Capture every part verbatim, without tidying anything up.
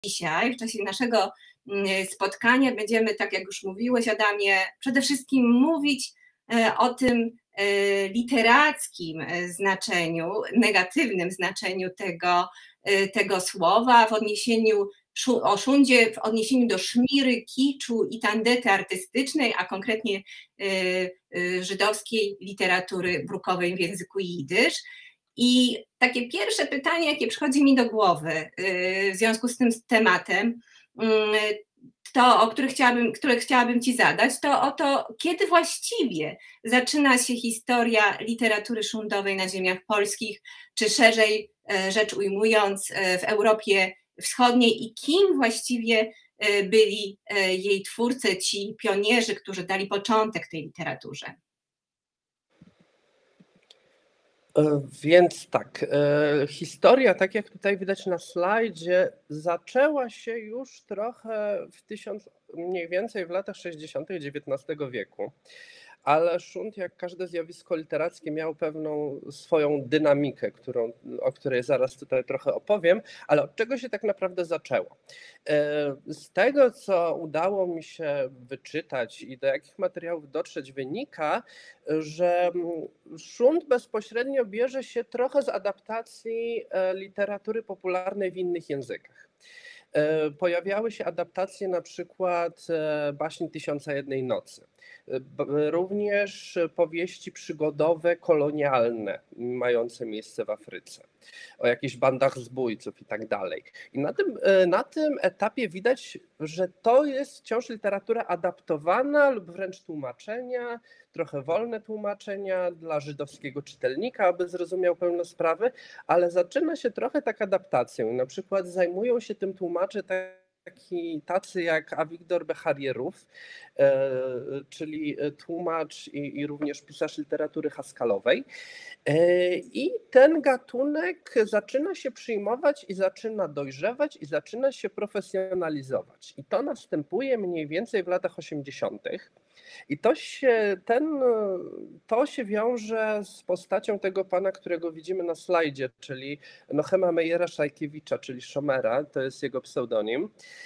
Dzisiaj w czasie naszego spotkania będziemy, tak jak już mówiłeś, Adamie, przede wszystkim mówić o tym literackim znaczeniu, negatywnym znaczeniu tego, tego słowa w odniesieniu o szundzie, w odniesieniu do szmiry, kiczu i tandety artystycznej, a konkretnie żydowskiej literatury brukowej w języku jidysz. I takie pierwsze pytanie, jakie przychodzi mi do głowy w związku z tym tematem, to, o które chciałabym, które chciałabym Ci zadać, to o to, kiedy właściwie zaczyna się historia literatury szundowej na ziemiach polskich, czy szerzej rzecz ujmując w Europie Wschodniej i kim właściwie byli jej twórcy, ci pionierzy, którzy dali początek tej literaturze. Więc tak, historia, tak jak tutaj widać na slajdzie, zaczęła się już trochę w tysiąc, mniej więcej w latach sześćdziesiątych dziewiętnastego wieku, ale szunt, jak każde zjawisko literackie, miał pewną swoją dynamikę, którą, o której zaraz tutaj trochę opowiem, ale od czego się tak naprawdę zaczęło? Z tego, co udało mi się wyczytać i do jakich materiałów dotrzeć, wynika, że szunt bezpośrednio bierze się trochę z adaptacji literatury popularnej w innych językach. Pojawiały się adaptacje na przykład baśni Tysiąca Jednej Nocy, również powieści przygodowe kolonialne mające miejsce w Afryce, o jakichś bandach zbójców i tak dalej. I na tym, na tym etapie widać, że to jest wciąż literatura adaptowana lub wręcz tłumaczenia, trochę wolne tłumaczenia dla żydowskiego czytelnika, aby zrozumiał pełno sprawy, ale zaczyna się trochę tak adaptacją. Na przykład zajmują się tym tłumacze taki, tacy jak Awigdor Becharierów, czyli tłumacz i, i również pisarz literatury haskalowej. I ten gatunek zaczyna się przyjmować i zaczyna dojrzewać i zaczyna się profesjonalizować. I to następuje mniej więcej w latach osiemdziesiątych. I to się, ten, to się wiąże z postacią tego pana, którego widzimy na slajdzie, czyli Nochema Mejera Szajkiewicza, czyli Szomera, to jest jego pseudonim.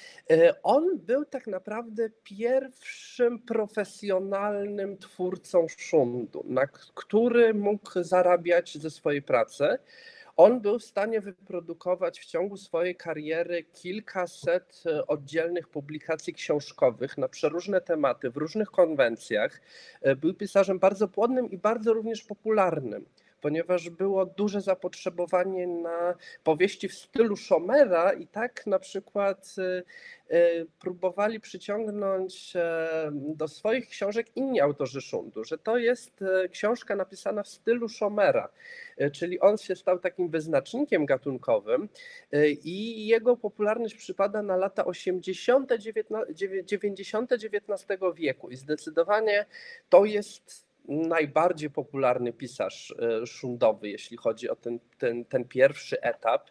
On był tak naprawdę pierwszym profesjonalnym twórcą szundu, na który mógł zarabiać ze swojej pracy. On był w stanie wyprodukować w ciągu swojej kariery kilkaset oddzielnych publikacji książkowych na przeróżne tematy, w różnych konwencjach. Był pisarzem bardzo płodnym i bardzo również popularnym, ponieważ było duże zapotrzebowanie na powieści w stylu Szomera i tak na przykład próbowali przyciągnąć do swoich książek inni autorzy szundu, że to jest książka napisana w stylu Szomera, czyli on się stał takim wyznacznikiem gatunkowym i jego popularność przypada na lata osiemdziesiąte, dziewięćdziesiąte dziewiętnastego wieku i zdecydowanie to jest najbardziej popularny pisarz szundowy, jeśli chodzi o ten, ten, ten pierwszy etap.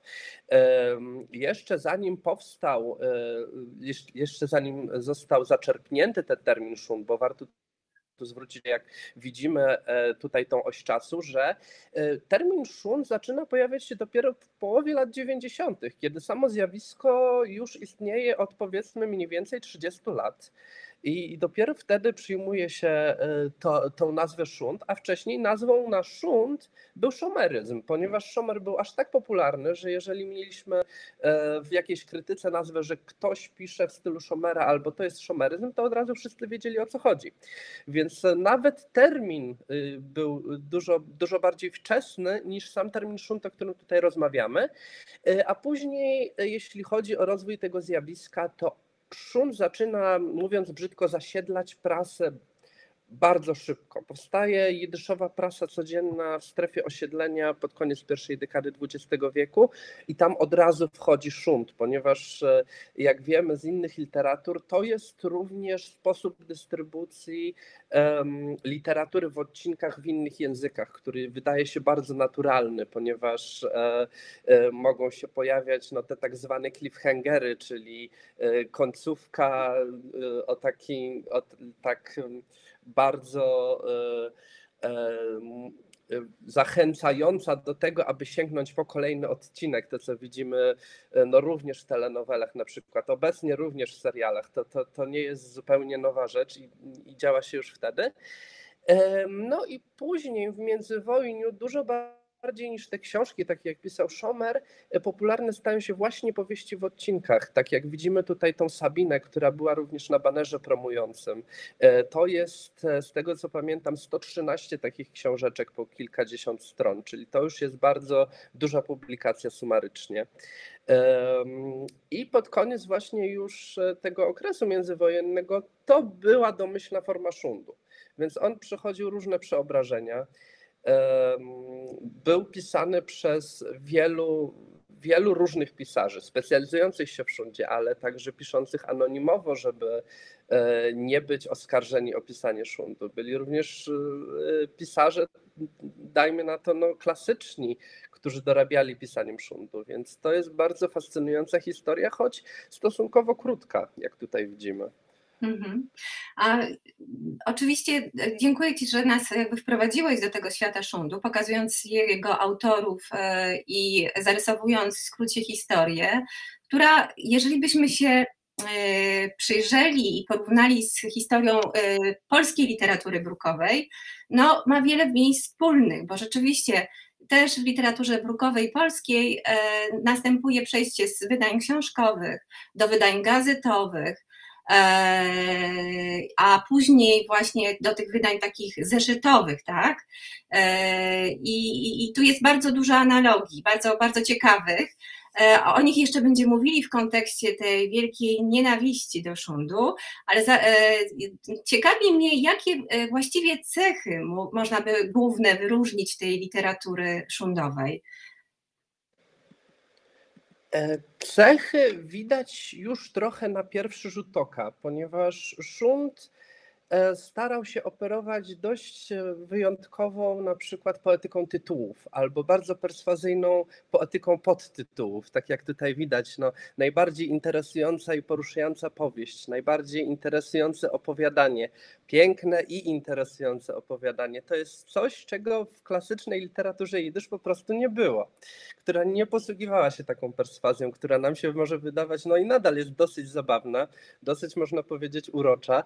Jeszcze zanim powstał, jeszcze zanim został zaczerpnięty ten termin szund, bo warto tu zwrócić, jak widzimy tutaj tą oś czasu, że termin szund zaczyna pojawiać się dopiero w połowie lat dziewięćdziesiątych, kiedy samo zjawisko już istnieje od powiedzmy mniej więcej trzydziestu lat. I dopiero wtedy przyjmuje się to, tą nazwę szunt, a wcześniej nazwą na szunt był szomeryzm, ponieważ szomer był aż tak popularny, że jeżeli mieliśmy w jakiejś krytyce nazwę, że ktoś pisze w stylu szomera albo to jest szomeryzm, to od razu wszyscy wiedzieli, o co chodzi. Więc nawet termin był dużo, dużo bardziej wczesny niż sam termin szunt, o którym tutaj rozmawiamy. A później, jeśli chodzi o rozwój tego zjawiska, to szunt zaczyna, mówiąc brzydko, zasiedlać prasę bardzo szybko. Powstaje jidyszowa prasa codzienna w strefie osiedlenia pod koniec pierwszej dekady dwudziestego wieku i tam od razu wchodzi szunt, ponieważ jak wiemy z innych literatur, to jest również sposób dystrybucji um, literatury w odcinkach w innych językach, który wydaje się bardzo naturalny, ponieważ e, e, mogą się pojawiać no, te tak zwane cliffhangery, czyli e, końcówka e, o taki, o, tak bardzo zachęcająca do tego, aby sięgnąć po kolejny odcinek, to co widzimy no również w telenowelach na przykład, obecnie również w serialach, to, to, to nie jest zupełnie nowa rzecz i, i działa się już wtedy. No i później w międzywojniu dużo bardziej niż te książki, takie jak pisał Schomer, popularne stają się właśnie powieści w odcinkach. Tak jak widzimy tutaj tą Sabinę, która była również na banerze promującym. To jest, z tego co pamiętam, sto trzynaście takich książeczek po kilkadziesiąt stron, czyli to już jest bardzo duża publikacja sumarycznie. I pod koniec właśnie już tego okresu międzywojennego to była domyślna forma szundu. Więc on przechodził różne przeobrażenia. Był pisany przez wielu, wielu różnych pisarzy, specjalizujących się w szundzie, ale także piszących anonimowo, żeby nie być oskarżeni o pisanie szundu. Byli również pisarze, dajmy na to, no, klasyczni, którzy dorabiali pisaniem szundu, więc to jest bardzo fascynująca historia, choć stosunkowo krótka, jak tutaj widzimy. Mhm. A oczywiście dziękuję Ci, że nas jakby wprowadziłeś do tego świata szundu, pokazując jego autorów i zarysowując w skrócie historię, która, jeżeli byśmy się przyjrzeli i porównali z historią polskiej literatury brukowej, no ma wiele miejsc wspólnych, bo rzeczywiście też w literaturze brukowej polskiej następuje przejście z wydań książkowych do wydań gazetowych, a później właśnie do tych wydań takich zeszytowych, tak? I, i tu jest bardzo dużo analogii, bardzo, bardzo ciekawych. O nich jeszcze będziemy mówili w kontekście tej wielkiej nienawiści do szundu, ale za, ciekawi mnie, jakie właściwie cechy można by główne wyróżnić tej literatury szundowej. Cechy widać już trochę na pierwszy rzut oka, ponieważ szund starał się operować dość wyjątkową na przykład poetyką tytułów albo bardzo perswazyjną poetyką podtytułów, tak jak tutaj widać, no, najbardziej interesująca i poruszająca powieść, najbardziej interesujące opowiadanie, piękne i interesujące opowiadanie. To jest coś, czego w klasycznej literaturze jidysz po prostu nie było, która nie posługiwała się taką perswazją, która nam się może wydawać, no i nadal jest dosyć zabawna, dosyć można powiedzieć urocza.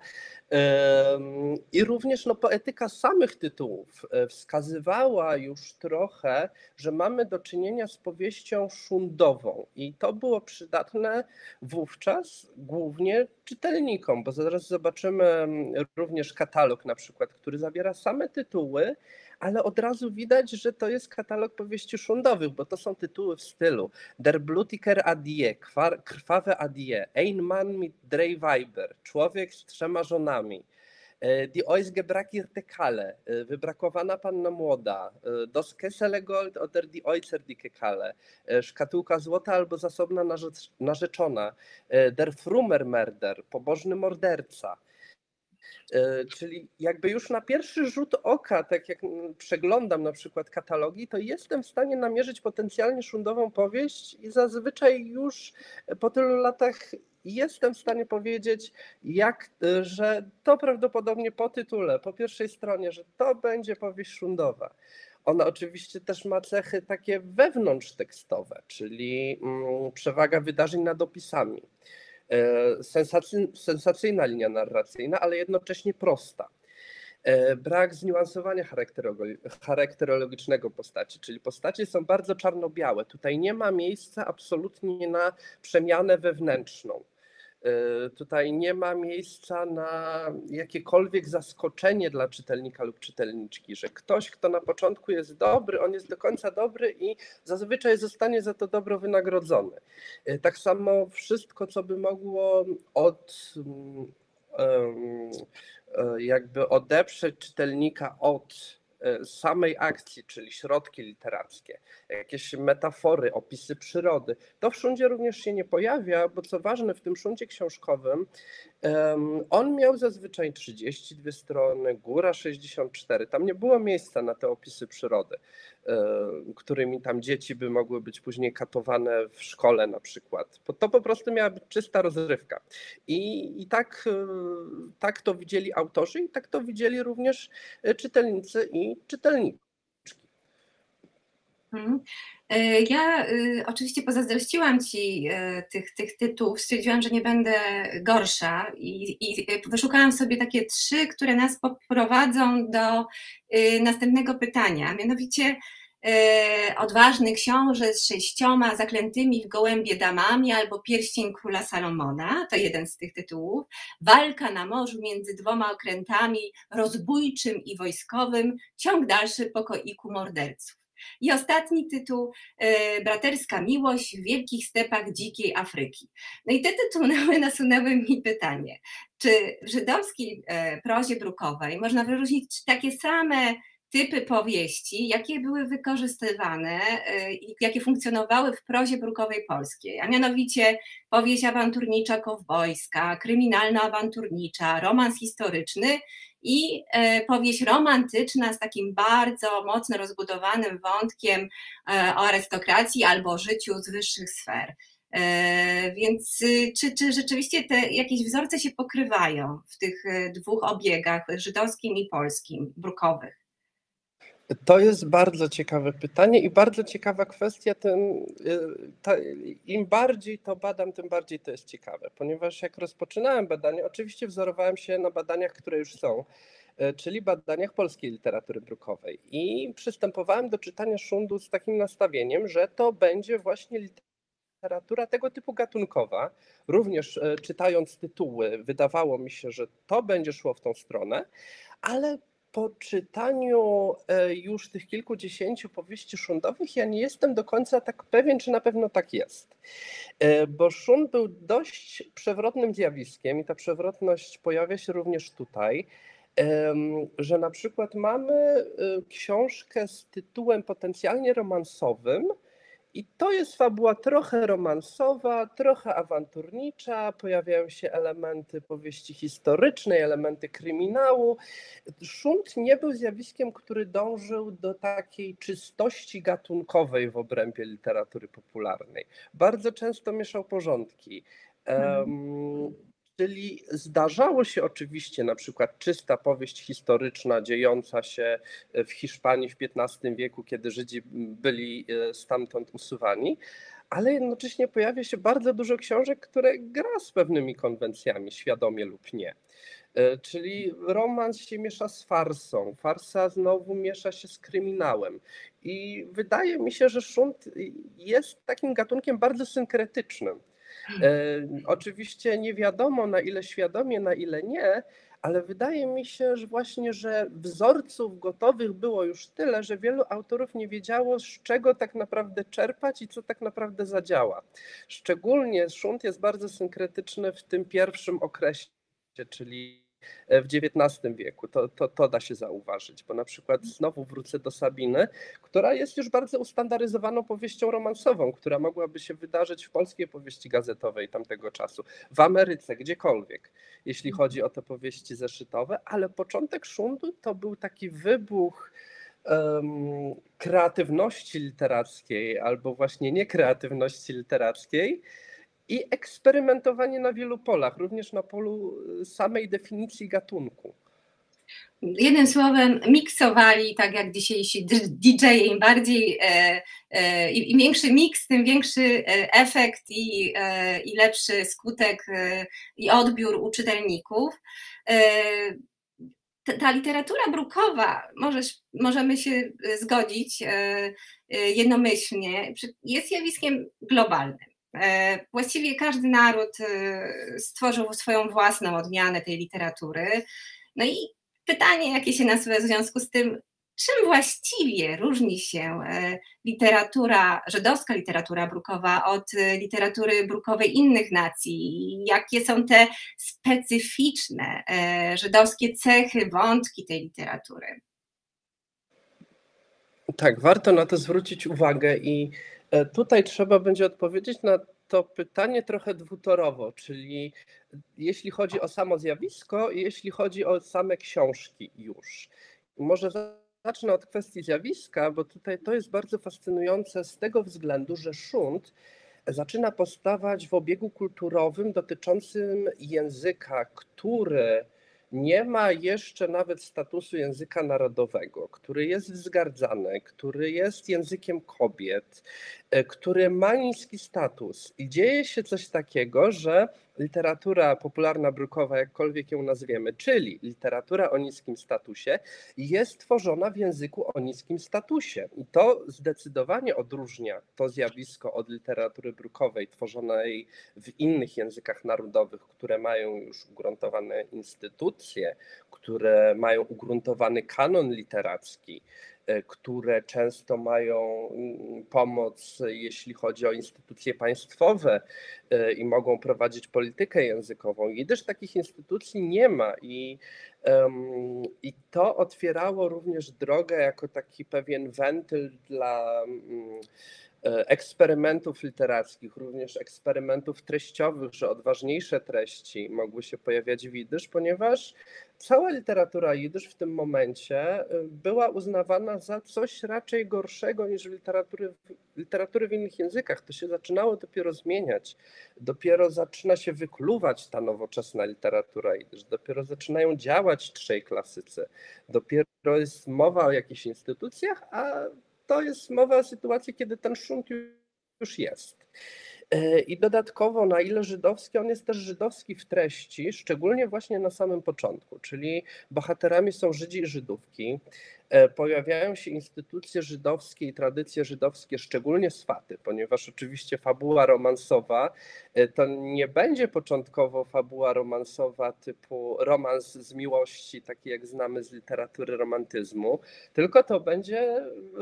I również no, poetyka samych tytułów wskazywała już trochę, że mamy do czynienia z powieścią szundową i to było przydatne wówczas głównie czytelnikom, bo zaraz zobaczymy również katalog na przykład, który zawiera same tytuły, ale od razu widać, że to jest katalog powieści szundowych, bo to są tytuły w stylu Der Blutiger Adie, Krwawe Adie, Ein Mann mit drei Weiber, Człowiek z trzema żonami, Die Ausgebrackte Kalle, Wybrakowana Panna Młoda, Das Kessele Gold oder Die Äußerdicke Kalle, Szkatułka Złota albo Zasobna Narzeczona, Der Frummer Mörder, Pobożny Morderca. Czyli jakby już na pierwszy rzut oka, tak jak przeglądam na przykład katalogi, to jestem w stanie namierzyć potencjalnie szundową powieść i zazwyczaj już po tylu latach jestem w stanie powiedzieć, jak, że to prawdopodobnie po tytule, po pierwszej stronie, że to będzie powieść szundowa. Ona oczywiście też ma cechy takie wewnątrztekstowe, czyli przewaga wydarzeń nad opisami. Sensacyjna linia narracyjna, ale jednocześnie prosta. Brak zniuansowania charakterologicznego postaci, czyli postacie są bardzo czarno-białe. Tutaj nie ma miejsca absolutnie na przemianę wewnętrzną. Tutaj nie ma miejsca na jakiekolwiek zaskoczenie dla czytelnika lub czytelniczki, że ktoś, kto na początku jest dobry, on jest do końca dobry i zazwyczaj zostanie za to dobro wynagrodzony. Tak samo wszystko, co by mogło od, jakby odeprzeć czytelnika od samej akcji, czyli środki literackie, jakieś metafory, opisy przyrody. To w szundzie również się nie pojawia, bo co ważne, w tym szundzie książkowym on miał zazwyczaj trzydzieści dwie strony, góra sześćdziesiąt cztery. Tam nie było miejsca na te opisy przyrody, którymi tam dzieci by mogły być później katowane w szkole na przykład. To po prostu miała być czysta rozrywka. I, i tak, tak to widzieli autorzy i tak to widzieli również czytelnicy i czytelniczki. Mhm. E, Ja y, oczywiście pozazdrościłam Ci y, tych, tych tytułów, stwierdziłam, że nie będę gorsza i, i wyszukałam sobie takie trzy, które nas poprowadzą do y, następnego pytania, mianowicie y, Odważny książę z sześcioma zaklętymi w gołębie damami albo Pierścień króla Salomona, to jeden z tych tytułów, Walka na morzu między dwoma okrętami, rozbójczym i wojskowym, ciąg dalszy pokoiku morderców. I ostatni tytuł, e, Braterska miłość w wielkich stepach dzikiej Afryki. No i te tytuły nasunęły mi pytanie, czy w żydowskiej e, prozie brukowej można wyróżnić takie same typy powieści, jakie były wykorzystywane e, i jakie funkcjonowały w prozie brukowej polskiej, a mianowicie powieść awanturnicza-kowbojska, kryminalno-awanturnicza, romans historyczny i e, powieść romantyczna z takim bardzo mocno rozbudowanym wątkiem e, o arystokracji albo o życiu z wyższych sfer. E, Więc y, czy, czy rzeczywiście te jakieś wzorce się pokrywają w tych e, dwóch obiegach, żydowskim i polskim, brukowych? To jest bardzo ciekawe pytanie i bardzo ciekawa kwestia. Ten, ta, im bardziej to badam, tym bardziej to jest ciekawe, ponieważ jak rozpoczynałem badanie, oczywiście wzorowałem się na badaniach, które już są, czyli badaniach polskiej literatury brukowej i przystępowałem do czytania Szundu z takim nastawieniem, że to będzie właśnie literatura tego typu gatunkowa. Również czytając tytuły, wydawało mi się, że to będzie szło w tą stronę, ale po czytaniu już tych kilkudziesięciu powieści szundowych ja nie jestem do końca tak pewien, czy na pewno tak jest. Bo szund był dość przewrotnym zjawiskiem i ta przewrotność pojawia się również tutaj, że na przykład mamy książkę z tytułem potencjalnie romansowym, i to jest fabuła trochę romansowa, trochę awanturnicza, pojawiają się elementy powieści historycznej, elementy kryminału. Szund nie był zjawiskiem, który dążył do takiej czystości gatunkowej w obrębie literatury popularnej. Bardzo często mieszał porządki. Um, Czyli zdarzało się oczywiście na przykład czysta powieść historyczna dziejąca się w Hiszpanii w piętnastym wieku, kiedy Żydzi byli stamtąd usuwani, ale jednocześnie pojawia się bardzo dużo książek, które gra z pewnymi konwencjami, świadomie lub nie. Czyli romans się miesza z farsą, farsa znowu miesza się z kryminałem. I wydaje mi się, że szund jest takim gatunkiem bardzo synkretycznym. Oczywiście nie wiadomo, na ile świadomie, na ile nie, ale wydaje mi się, że właśnie, że wzorców gotowych było już tyle, że wielu autorów nie wiedziało, z czego tak naprawdę czerpać i co tak naprawdę zadziała. Szczególnie szund jest bardzo synkretyczny w tym pierwszym okresie, czyli w dziewiętnastym wieku. To, to, to da się zauważyć, bo na przykład znowu wrócę do Sabiny, która jest już bardzo ustandaryzowaną powieścią romansową, która mogłaby się wydarzyć w polskiej powieści gazetowej tamtego czasu, w Ameryce, gdziekolwiek, jeśli chodzi o te powieści zeszytowe, ale początek szundu to był taki wybuch um, kreatywności literackiej albo właśnie niekreatywności literackiej, i eksperymentowanie na wielu polach, również na polu samej definicji gatunku. Jednym słowem, miksowali, tak jak dzisiejsi didżeje, im bardziej e, e, im większy miks, tym większy efekt i, e, i lepszy skutek e, i odbiór u czytelników. E, ta, ta literatura brukowa, możesz, możemy się zgodzić e, jednomyślnie, jest zjawiskiem globalnym. Właściwie każdy naród stworzył swoją własną odmianę tej literatury. No i pytanie, jakie się nasuwa w związku z tym, czym właściwie różni się literatura, żydowska literatura brukowa od literatury brukowej innych nacji? Jakie są te specyficzne żydowskie cechy, wątki tej literatury? Tak, warto na to zwrócić uwagę i tutaj trzeba będzie odpowiedzieć na to pytanie trochę dwutorowo, czyli jeśli chodzi o samo zjawisko i jeśli chodzi o same książki już. Może zacznę od kwestii zjawiska, bo tutaj to jest bardzo fascynujące z tego względu, że szund zaczyna powstawać w obiegu kulturowym dotyczącym języka, który nie ma jeszcze nawet statusu języka narodowego, który jest wzgardzany, który jest językiem kobiet, który ma niski status. I dzieje się coś takiego, że literatura popularna brukowa, jakkolwiek ją nazwiemy, czyli literatura o niskim statusie, jest tworzona w języku o niskim statusie. I to zdecydowanie odróżnia to zjawisko od literatury brukowej tworzonej w innych językach narodowych, które mają już ugruntowane instytucje, które mają ugruntowany kanon literacki, które często mają pomoc, jeśli chodzi o instytucje państwowe i mogą prowadzić politykę językową. Jidysz takich instytucji nie ma i, i to otwierało również drogę jako taki pewien wentyl dla eksperymentów literackich, również eksperymentów treściowych, że odważniejsze treści mogły się pojawiać w jidysz, ponieważ cała literatura jidysz w tym momencie była uznawana za coś raczej gorszego niż literatury, literatury w innych językach. To się zaczynało dopiero zmieniać. Dopiero zaczyna się wykluwać ta nowoczesna literatura jidysz. Dopiero zaczynają działać trzej klasycy. Dopiero jest mowa o jakichś instytucjach, a to jest mowa o sytuacji, kiedy ten szunt już jest. I dodatkowo, na ile żydowski, on jest też żydowski w treści, szczególnie właśnie na samym początku, czyli bohaterami są Żydzi i Żydówki. Pojawiają się instytucje żydowskie i tradycje żydowskie, szczególnie swaty, ponieważ oczywiście fabuła romansowa to nie będzie początkowo fabuła romansowa typu romans z miłości, taki jak znamy z literatury romantyzmu, tylko to będzie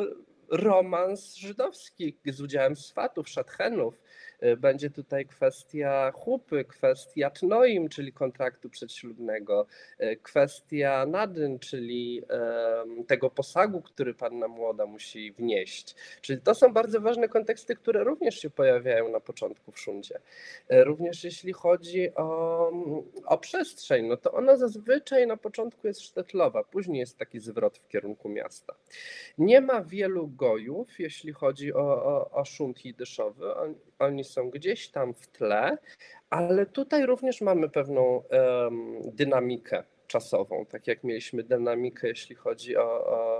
romans żydowski z udziałem swatów, szatchenów. Będzie tutaj kwestia chupy, kwestia tnoim, czyli kontraktu przedślubnego, kwestia nadyn, czyli tego posagu, który panna młoda musi wnieść. Czyli to są bardzo ważne konteksty, które również się pojawiają na początku w szuncie. Również jeśli chodzi o, o przestrzeń, no to ona zazwyczaj na początku jest sztetlowa, później jest taki zwrot w kierunku miasta. Nie ma wielu gojów, jeśli chodzi o, o, o szunt jidyszowy. Oni, oni są gdzieś tam w tle, ale tutaj również mamy pewną um, dynamikę czasową, tak jak mieliśmy dynamikę, jeśli chodzi o, o,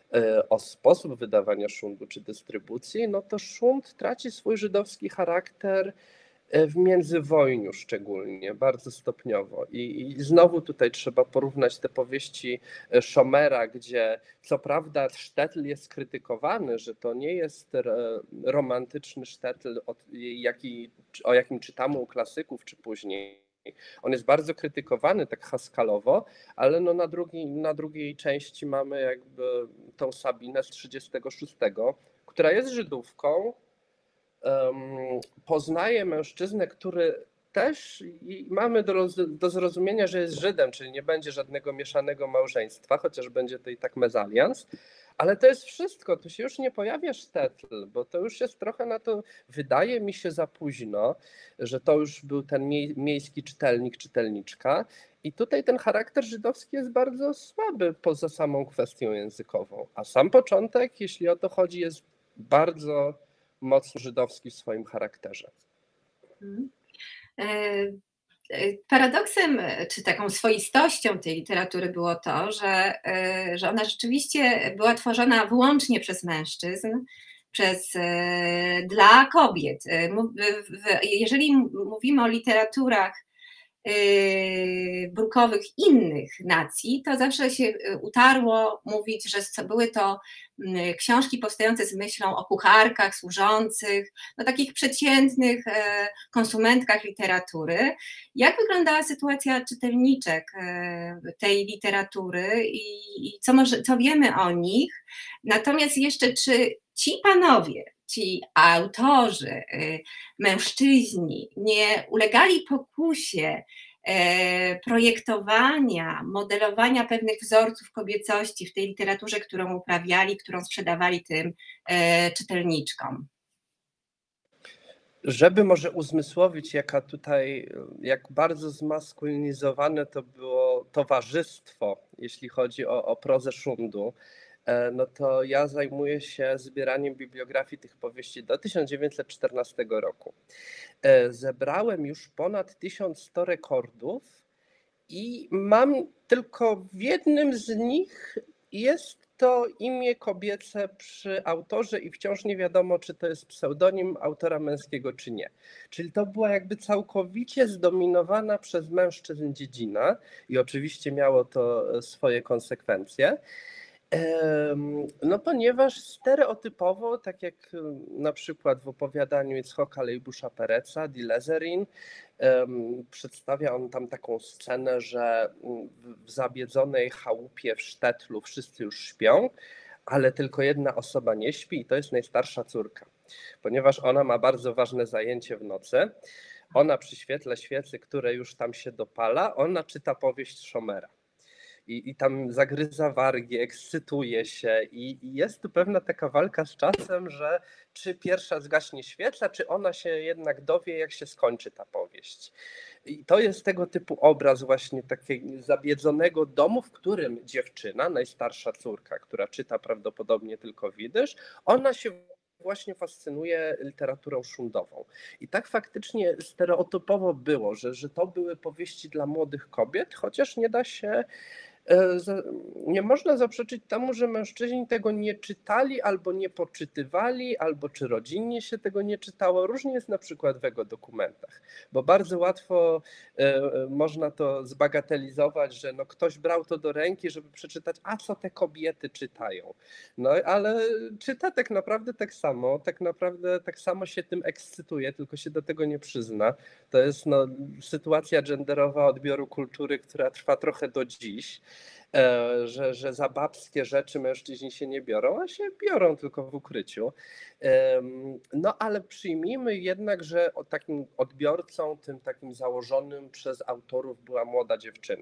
o sposób wydawania szuntu czy dystrybucji, no to szunt traci swój żydowski charakter w międzywojniu szczególnie, bardzo stopniowo. I, I znowu tutaj trzeba porównać te powieści Szomera, gdzie co prawda sztetl jest krytykowany, że to nie jest romantyczny sztetl, jaki, o jakim czytamy u klasyków czy później. On jest bardzo krytykowany tak haskalowo, ale no na, drugiej, na drugiej części mamy jakby tą Sabinę z trzydziestego szóstego, która jest Żydówką, poznaje mężczyznę, który też i mamy do, do zrozumienia, że jest Żydem, czyli nie będzie żadnego mieszanego małżeństwa, chociaż będzie to i tak mezalians, ale to jest wszystko, tu się już nie pojawia sztetl, bo to już jest trochę na to, wydaje mi się za późno, że to już był ten mie, miejski czytelnik, czytelniczka i tutaj ten charakter żydowski jest bardzo słaby poza samą kwestią językową, a sam początek, jeśli o to chodzi, jest bardzo mocno żydowski w swoim charakterze. Paradoksem, czy taką swoistością tej literatury było to, że, że ona rzeczywiście była tworzona wyłącznie przez mężczyzn, przez, dla kobiet. Jeżeli mówimy o literaturach brukowych innych nacji, to zawsze się utarło mówić, że były to książki powstające z myślą o kucharkach, służących, no takich przeciętnych konsumentkach literatury. Jak wyglądała sytuacja czytelniczek tej literatury i, i co, może, co wiemy o nich? Natomiast jeszcze, czy ci panowie, ci autorzy, mężczyźni nie ulegali pokusie projektowania, modelowania pewnych wzorców kobiecości w tej literaturze, którą uprawiali, którą sprzedawali tym czytelniczkom? Żeby może uzmysłowić, jaka tutaj, jak bardzo zmaskulinizowane to było towarzystwo, jeśli chodzi o, o prozę szundu, no to ja zajmuję się zbieraniem bibliografii tych powieści do tysiąc dziewięćset czternastego roku. Zebrałem już ponad tysiąc sto rekordów I mam tylko w jednym z nich jest to imię kobiece przy autorze i wciąż nie wiadomo, czy to jest pseudonim autora męskiego, czy nie. Czyli to była jakby całkowicie zdominowana przez mężczyzn dziedzina i oczywiście miało to swoje konsekwencje. No ponieważ stereotypowo, tak jak na przykład w opowiadaniu Yitzhaka Leibusza Pereca, Die Leserin, przedstawia on tam taką scenę, że w zabiedzonej chałupie w Sztetlu wszyscy już śpią, ale tylko jedna osoba nie śpi i to jest najstarsza córka, ponieważ ona ma bardzo ważne zajęcie w nocy. Ona przy świetle świecy, które już tam się dopala, ona czyta powieść Szomera. I, i tam zagryza wargi, ekscytuje się i, i jest tu pewna taka walka z czasem, że czy pierwsza zgaśnie świeca, czy ona się jednak dowie, jak się skończy ta powieść. I to jest tego typu obraz właśnie takiego zabiedzonego domu, w którym dziewczyna, najstarsza córka, która czyta prawdopodobnie tylko widysz, ona się właśnie fascynuje literaturą szundową. I tak faktycznie stereotypowo było, że, że to były powieści dla młodych kobiet, chociaż nie da się nie można zaprzeczyć temu, że mężczyźni tego nie czytali albo nie poczytywali, albo czy rodzinnie się tego nie czytało. Różnie jest na przykład w jego dokumentach, bo bardzo łatwo można to zbagatelizować, że no ktoś brał to do ręki, żeby przeczytać, a co te kobiety czytają. No ale czyta tak naprawdę tak samo, tak naprawdę tak samo się tym ekscytuje, tylko się do tego nie przyzna. To jest no, sytuacja genderowa odbioru kultury, która trwa trochę do dziś. Że, że za babskie rzeczy mężczyźni się nie biorą, a się biorą tylko w ukryciu. No ale przyjmijmy jednak, że takim odbiorcą, tym takim założonym przez autorów była młoda dziewczyna.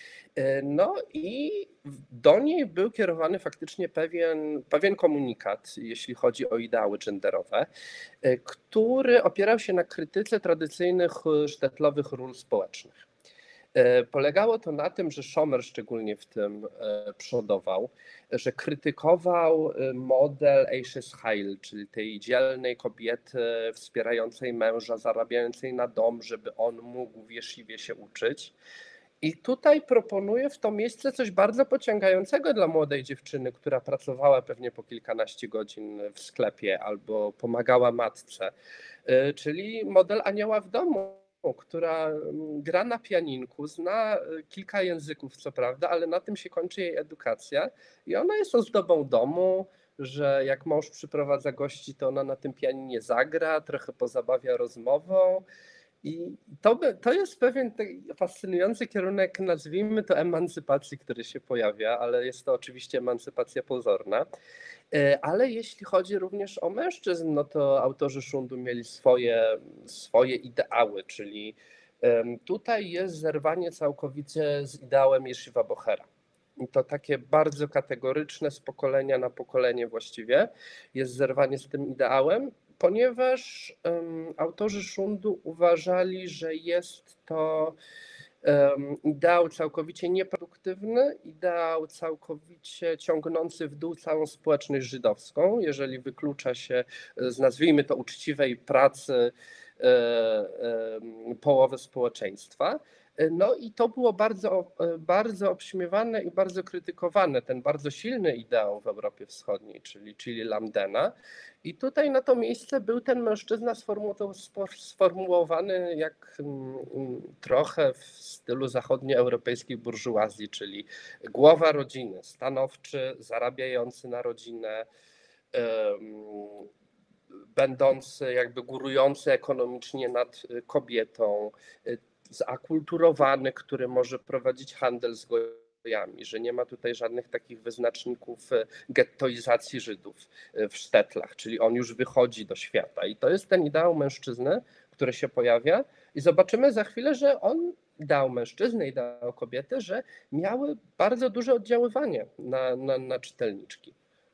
No i do niej był kierowany faktycznie pewien, pewien komunikat, jeśli chodzi o ideały genderowe, który opierał się na krytyce tradycyjnych sztetlowych ról społecznych. Polegało to na tym, że Schomer szczególnie w tym przodował, że krytykował model Eishes Heil, czyli tej dzielnej kobiety wspierającej męża, zarabiającej na dom, żeby on mógł w jeszywie się uczyć. I tutaj proponuję w to miejsce coś bardzo pociągającego dla młodej dziewczyny, która pracowała pewnie po kilkanaście godzin w sklepie albo pomagała matce, czyli model anioła w domu, która gra na pianinku, zna kilka języków co prawda, ale na tym się kończy jej edukacja i ona jest ozdobą domu, że jak mąż przyprowadza gości, to ona na tym pianinie zagra, trochę pozabawia rozmową. I to, to jest pewien fascynujący kierunek, nazwijmy to emancypacji, który się pojawia, ale jest to oczywiście emancypacja pozorna. Ale jeśli chodzi również o mężczyzn, no to autorzy szundu mieli swoje, swoje ideały, czyli tutaj jest zerwanie całkowicie z ideałem Jeszywa Bochera. I to takie bardzo kategoryczne z pokolenia na pokolenie właściwie jest zerwanie z tym ideałem, ponieważ um, autorzy szundu uważali, że jest to um, ideał całkowicie nieproduktywny, ideał całkowicie ciągnący w dół całą społeczność żydowską, jeżeli wyklucza się z, nazwijmy to, uczciwej pracy e, e, połowę społeczeństwa. No i to było bardzo, bardzo obśmiewane i bardzo krytykowane, ten bardzo silny ideał w Europie Wschodniej, czyli, czyli Lamdena. I tutaj na to miejsce był ten mężczyzna sformułowany jak trochę w stylu zachodnioeuropejskiej burżuazji, czyli głowa rodziny, stanowczy, zarabiający na rodzinę, będący jakby górujący ekonomicznie nad kobietą, zakulturowany, który może prowadzić handel z gojami, że nie ma tutaj żadnych takich wyznaczników gettoizacji Żydów w Sztetlach, czyli on już wychodzi do świata. I to jest ten ideał mężczyzny, który się pojawia i zobaczymy za chwilę, że on, ideał mężczyzny, ideał kobiety, że miały bardzo duże oddziaływanie na, na, na czytelniczki.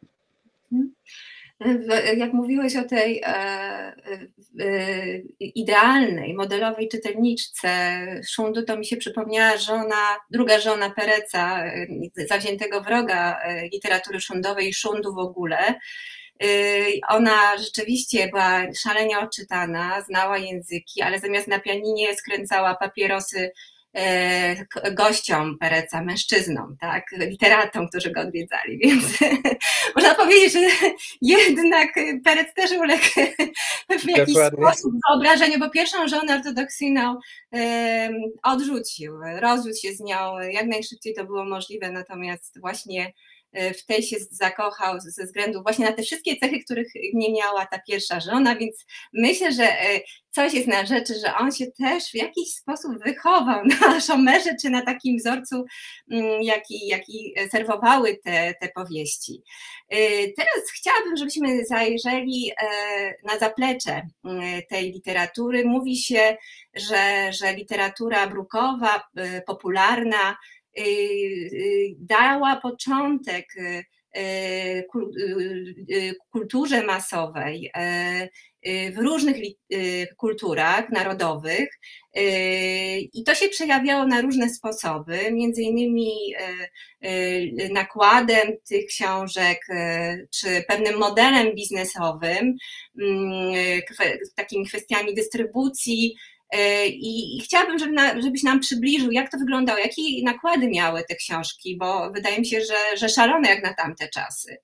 Jak mówiłeś o tej e, e, idealnej, modelowej czytelniczce szundu, to mi się przypomniała żona, druga żona Pereca, zawziętego wroga literatury szundowej i szundu w ogóle. Ona rzeczywiście była szalenie odczytana, znała języki, ale zamiast na pianinie skręcała papierosy gościom Pereca, mężczyznom, tak, literatom, którzy go odwiedzali, więc można powiedzieć, że jednak Perec też uległ w jakiś Dokładnie. sposób wyobrażeniu, bo pierwszą żonę ortodoksyjną odrzucił, rozwiódł się z nią jak najszybciej to było możliwe, natomiast właśnie w tej się zakochał ze względu właśnie na te wszystkie cechy, których nie miała ta pierwsza żona, więc myślę, że coś jest na rzeczy, że on się też w jakiś sposób wychował na Szomerze, czy na takim wzorcu, jaki, jaki serwowały te, te powieści. Teraz chciałabym, żebyśmy zajrzeli na zaplecze tej literatury. Mówi się, że, że literatura brukowa, popularna, dała początek kulturze masowej w różnych kulturach narodowych i to się przejawiało na różne sposoby, między innymi nakładem tych książek, czy pewnym modelem biznesowym, takimi kwestiami dystrybucji. I chciałabym, żeby na, żebyś nam przybliżył, jak to wyglądało, jakie nakłady miały te książki, bo wydaje mi się, że, że szalone jak na tamte czasy.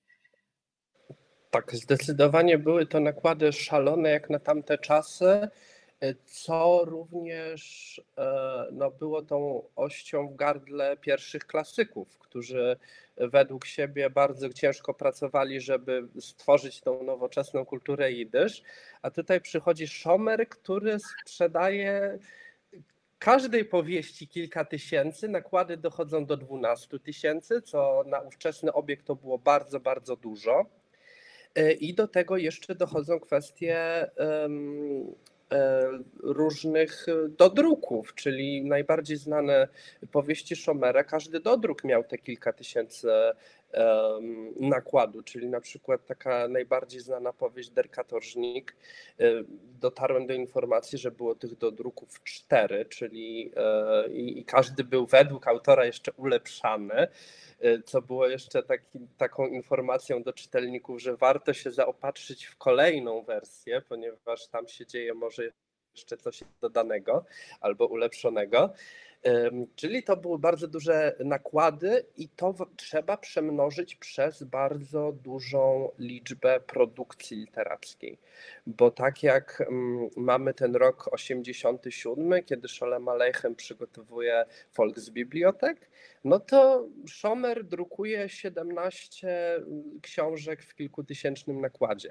Tak, zdecydowanie były to nakłady szalone jak na tamte czasy, co również no, było tą ością w gardle pierwszych klasyków, którzy według siebie bardzo ciężko pracowali, żeby stworzyć tą nowoczesną kulturę jidysz, a tutaj przychodzi Szomer, który sprzedaje każdej powieści kilka tysięcy, nakłady dochodzą do dwunastu tysięcy, co na ówczesny obieg to było bardzo, bardzo dużo. I do tego jeszcze dochodzą kwestie um, różnych dodruków, czyli najbardziej znane powieści Szomera, każdy dodruk miał te kilka tysięcy um, nakładu, czyli na przykład taka najbardziej znana powieść Der Katorżnik. Dotarłem do informacji, że było tych dodruków cztery, czyli e, i każdy był według autora jeszcze ulepszany, co było jeszcze taki, taką informacją do czytelników, że warto się zaopatrzyć w kolejną wersję, ponieważ tam się dzieje może jeszcze coś dodanego albo ulepszonego. Czyli to były bardzo duże nakłady i to trzeba przemnożyć przez bardzo dużą liczbę produkcji literackiej, bo tak jak mamy ten rok osiemdziesiąty siódmy, kiedy Sholem Aleichem przygotowuje Volksbibliothek, no to Szomer drukuje siedemnaście książek w kilkutysięcznym nakładzie.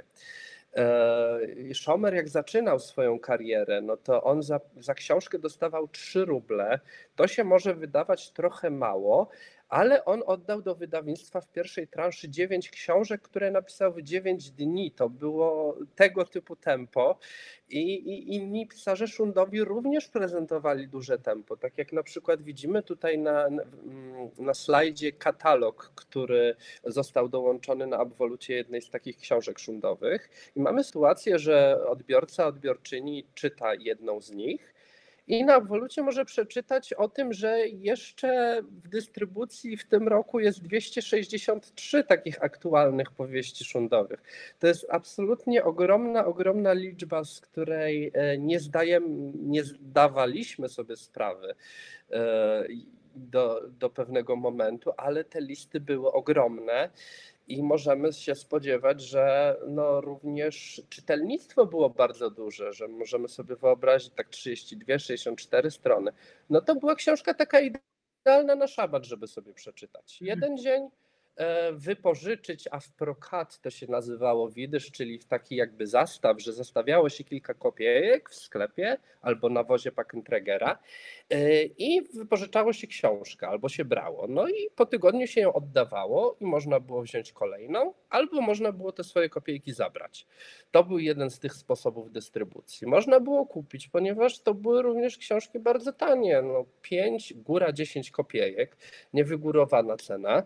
Szomer jak zaczynał swoją karierę, no to on za, za książkę dostawał trzy ruble. To się może wydawać trochę mało, ale on oddał do wydawnictwa w pierwszej transzy dziewięć książek, które napisał w dziewięć dni. To było tego typu tempo i, i inni pisarze szundowi również prezentowali duże tempo. Tak jak na przykład widzimy tutaj na, na slajdzie katalog, który został dołączony na abwolucie jednej z takich książek szundowych. I mamy sytuację, że odbiorca, odbiorczyni czyta jedną z nich i na abwolucie może przeczytać o tym, że jeszcze w dystrybucji w tym roku jest dwieście sześćdziesiąt trzy takich aktualnych powieści szundowych. To jest absolutnie ogromna, ogromna liczba, z której nie zdajemy, nie zdawaliśmy sobie sprawy do, do pewnego momentu, ale te listy były ogromne. I możemy się spodziewać, że no również czytelnictwo było bardzo duże, że możemy sobie wyobrazić tak trzydzieści dwie, sześćdziesiąt cztery strony. No to była książka taka idealna na szabat, żeby sobie przeczytać. Jeden dzień wypożyczyć, a w prokat to się nazywało widysz, czyli w taki jakby zastaw, że zostawiało się kilka kopiejek w sklepie albo na wozie Packenträgera i wypożyczało się książkę albo się brało. No i po tygodniu się ją oddawało i można było wziąć kolejną, albo można było te swoje kopiejki zabrać. To był jeden z tych sposobów dystrybucji. Można było kupić, ponieważ to były również książki bardzo tanie, no pięć, góra dziesięć kopiejek, niewygórowana cena.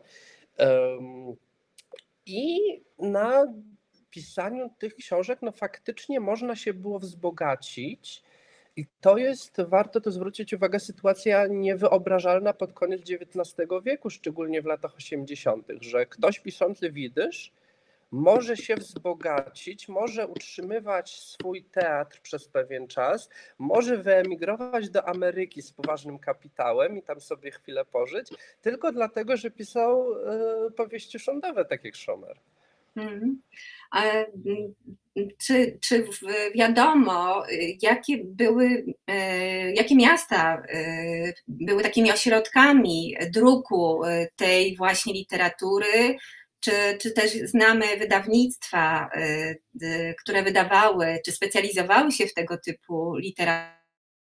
I na pisaniu tych książek no faktycznie można się było wzbogacić i to jest, warto to zwrócić uwagę, sytuacja niewyobrażalna pod koniec dziewiętnastego wieku, szczególnie w latach osiemdziesiątych, że ktoś piszący widysz może się wzbogacić, może utrzymywać swój teatr przez pewien czas, może wyemigrować do Ameryki z poważnym kapitałem i tam sobie chwilę pożyć, tylko dlatego, że pisał powieści sądowe, tak jak Schomer. Hmm. A czy, czy wiadomo, jakie były, jakie miasta były takimi ośrodkami druku tej właśnie literatury? Czy, czy też znamy wydawnictwa, które wydawały, czy specjalizowały się w tego typu literaturze?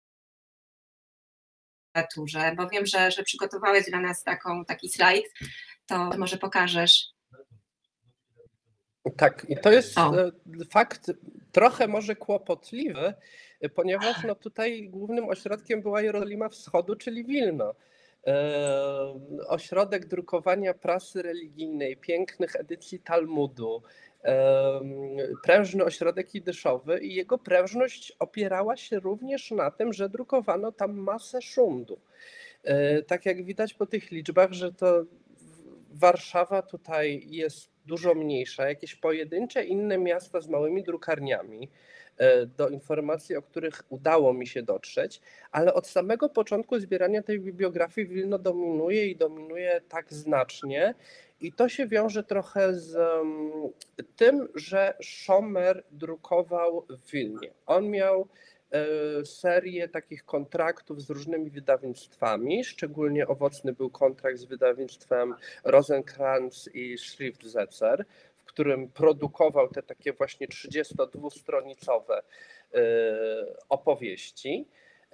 Bo wiem, że, że przygotowałeś dla nas taką, taki slajd, to może pokażesz. Tak, i to jest O. fakt trochę może kłopotliwy, ponieważ no tutaj głównym ośrodkiem była Jerozolima Wschodu, czyli Wilno. Ośrodek drukowania prasy religijnej, pięknych edycji Talmudu, prężny ośrodek jidyszowy i jego prężność opierała się również na tym, że drukowano tam masę szundu. Tak jak widać po tych liczbach, że to Warszawa tutaj jest dużo mniejsza, jakieś pojedyncze inne miasta z małymi drukarniami, do informacji, o których udało mi się dotrzeć, ale od samego początku zbierania tej bibliografii Wilno dominuje i dominuje tak znacznie i to się wiąże trochę z tym, że Schomer drukował w Wilnie. On miał serię takich kontraktów z różnymi wydawnictwami, szczególnie owocny był kontrakt z wydawnictwem Rosenkrantz i Schriftsetzer, w którym produkował te takie właśnie trzydziestodwustronicowe opowieści.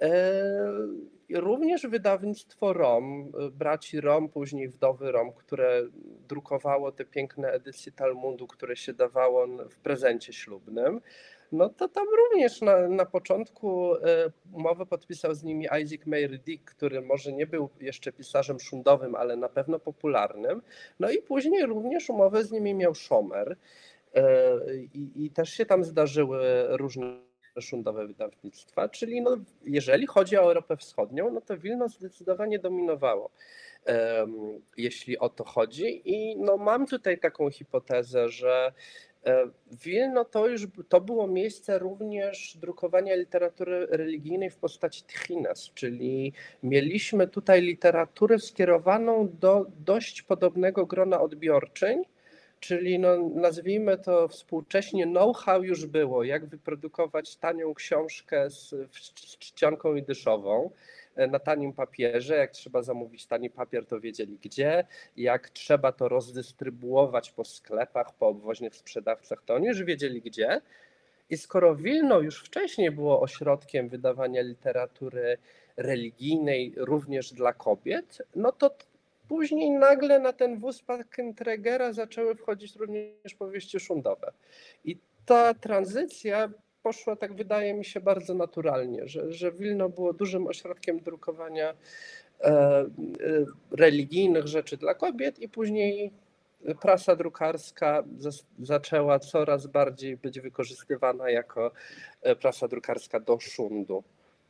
Również wydawnictwo Rom, braci Rom, później wdowy Rom, które drukowało te piękne edycje Talmudu, które się dawało w prezencie ślubnym. No to tam również na, na początku umowę podpisał z nimi Isaac Meyer Dick, który może nie był jeszcze pisarzem szundowym, ale na pewno popularnym. No i później również umowę z nimi miał Schomer i, i też się tam zdarzyły różne szundowe wydawnictwa, czyli no, jeżeli chodzi o Europę Wschodnią, no to Wilno zdecydowanie dominowało, jeśli o to chodzi. I no, mam tutaj taką hipotezę, że Wilno to już to było miejsce również drukowania literatury religijnej w postaci tchines, czyli mieliśmy tutaj literaturę skierowaną do dość podobnego grona odbiorczyń, czyli no, nazwijmy to współcześnie know-how już było, jak wyprodukować tanią książkę z, z czcionką jidyszową na tanim papierze. Jak trzeba zamówić tani papier, to wiedzieli gdzie. Jak trzeba to rozdystrybuować po sklepach, po obwoźnych sprzedawcach, to oni już wiedzieli gdzie. I skoro Wilno już wcześniej było ośrodkiem wydawania literatury religijnej również dla kobiet, no to później nagle na ten wóz Packentregera zaczęły wchodzić również powieści szundowe. I ta tranzycja poszła, tak wydaje mi się, bardzo naturalnie, że, że Wilno było dużym ośrodkiem drukowania e, e, religijnych rzeczy dla kobiet i później prasa drukarska z, zaczęła coraz bardziej być wykorzystywana jako prasa drukarska do szundu.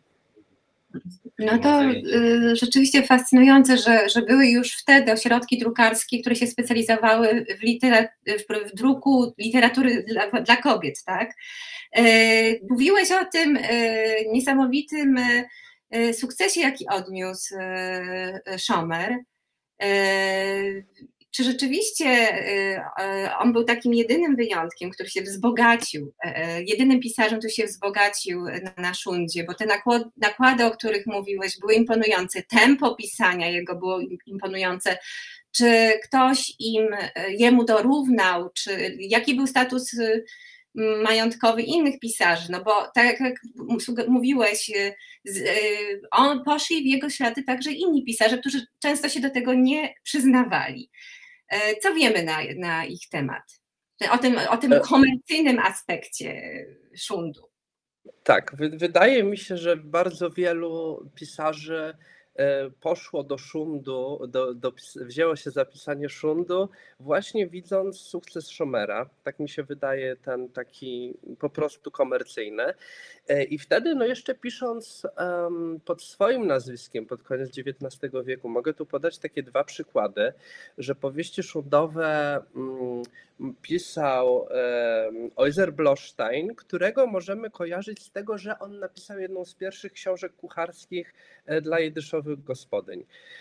No to y, rzeczywiście fascynujące, że, że były już wtedy ośrodki drukarskie, które się specjalizowały w, litera, w, w druku literatury dla, dla kobiet, tak? Y, mówiłeś o tym y, niesamowitym y, sukcesie, jaki odniósł y, Schomer. Y, Czy rzeczywiście on był takim jedynym wyjątkiem, który się wzbogacił, jedynym pisarzem, który się wzbogacił na, na szundzie, bo te nakłady, nakłady, o których mówiłeś, były imponujące, tempo pisania jego było imponujące. Czy ktoś im, jemu dorównał, czy jaki był status majątkowy innych pisarzy, no bo tak jak mówiłeś, on poszli w jego ślady także inni pisarze, którzy często się do tego nie przyznawali. Co wiemy na, na ich temat? O tym, o tym komercyjnym aspekcie szundu. Tak, wydaje mi się, że bardzo wielu pisarzy poszło do szundu, do, do, wzięło się za pisanie szundu, właśnie widząc sukces Schomera. Tak mi się wydaje, ten taki po prostu komercyjny. I wtedy, no jeszcze pisząc um, pod swoim nazwiskiem pod koniec dziewiętnastego wieku, mogę tu podać takie dwa przykłady, że powieści szundowe um, pisał Euser Blostein, którego możemy kojarzyć z tego, że on napisał jedną z pierwszych książek kucharskich dla jidyszowych gospodyń.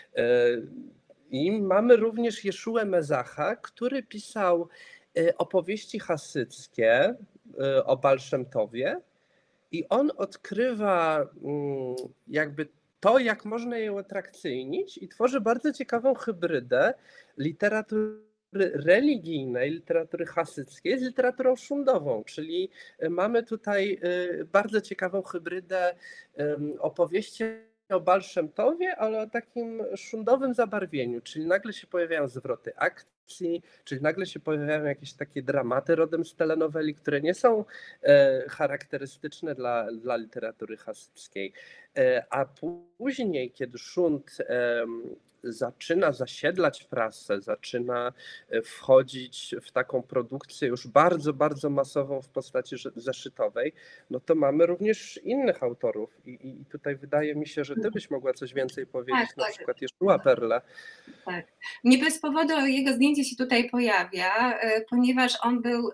I mamy również Jeszuę Mezacha, który pisał opowieści hasyckie o Baal Shem Tovie i on odkrywa jakby to, jak można je uatrakcyjnić i tworzy bardzo ciekawą hybrydę literatury religijnej, literatury hasyckiej z literaturą szundową, czyli mamy tutaj bardzo ciekawą hybrydę opowieści o Baal Shem Tovie, ale o takim szundowym zabarwieniu, czyli nagle się pojawiają zwroty akcji, czyli nagle się pojawiają jakieś takie dramaty rodem z telenoweli, które nie są charakterystyczne dla, dla literatury hasyckiej. A później, kiedy szund zaczyna zasiedlać prasę, zaczyna wchodzić w taką produkcję już bardzo, bardzo masową w postaci zeszytowej, no to mamy również innych autorów i, i tutaj wydaje mi się, że ty byś mogła coś więcej powiedzieć, tak, na tak. przykład Jeszuła Perle. Tak. Nie bez powodu jego zdjęcie się tutaj pojawia, ponieważ on był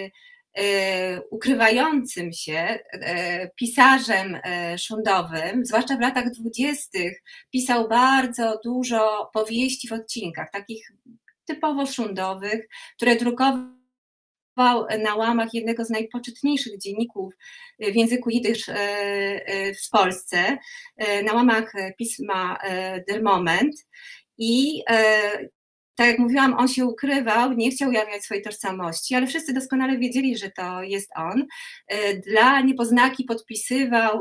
ukrywającym się pisarzem szundowym, zwłaszcza w latach dwudziestych pisał bardzo dużo powieści w odcinkach, takich typowo szundowych, które drukował na łamach jednego z najpoczytniejszych dzienników w języku jidysz w Polsce, na łamach pisma Der Moment. I tak jak mówiłam, on się ukrywał, nie chciał ujawniać swojej tożsamości, ale wszyscy doskonale wiedzieli, że to jest on. Dla niepoznaki podpisywał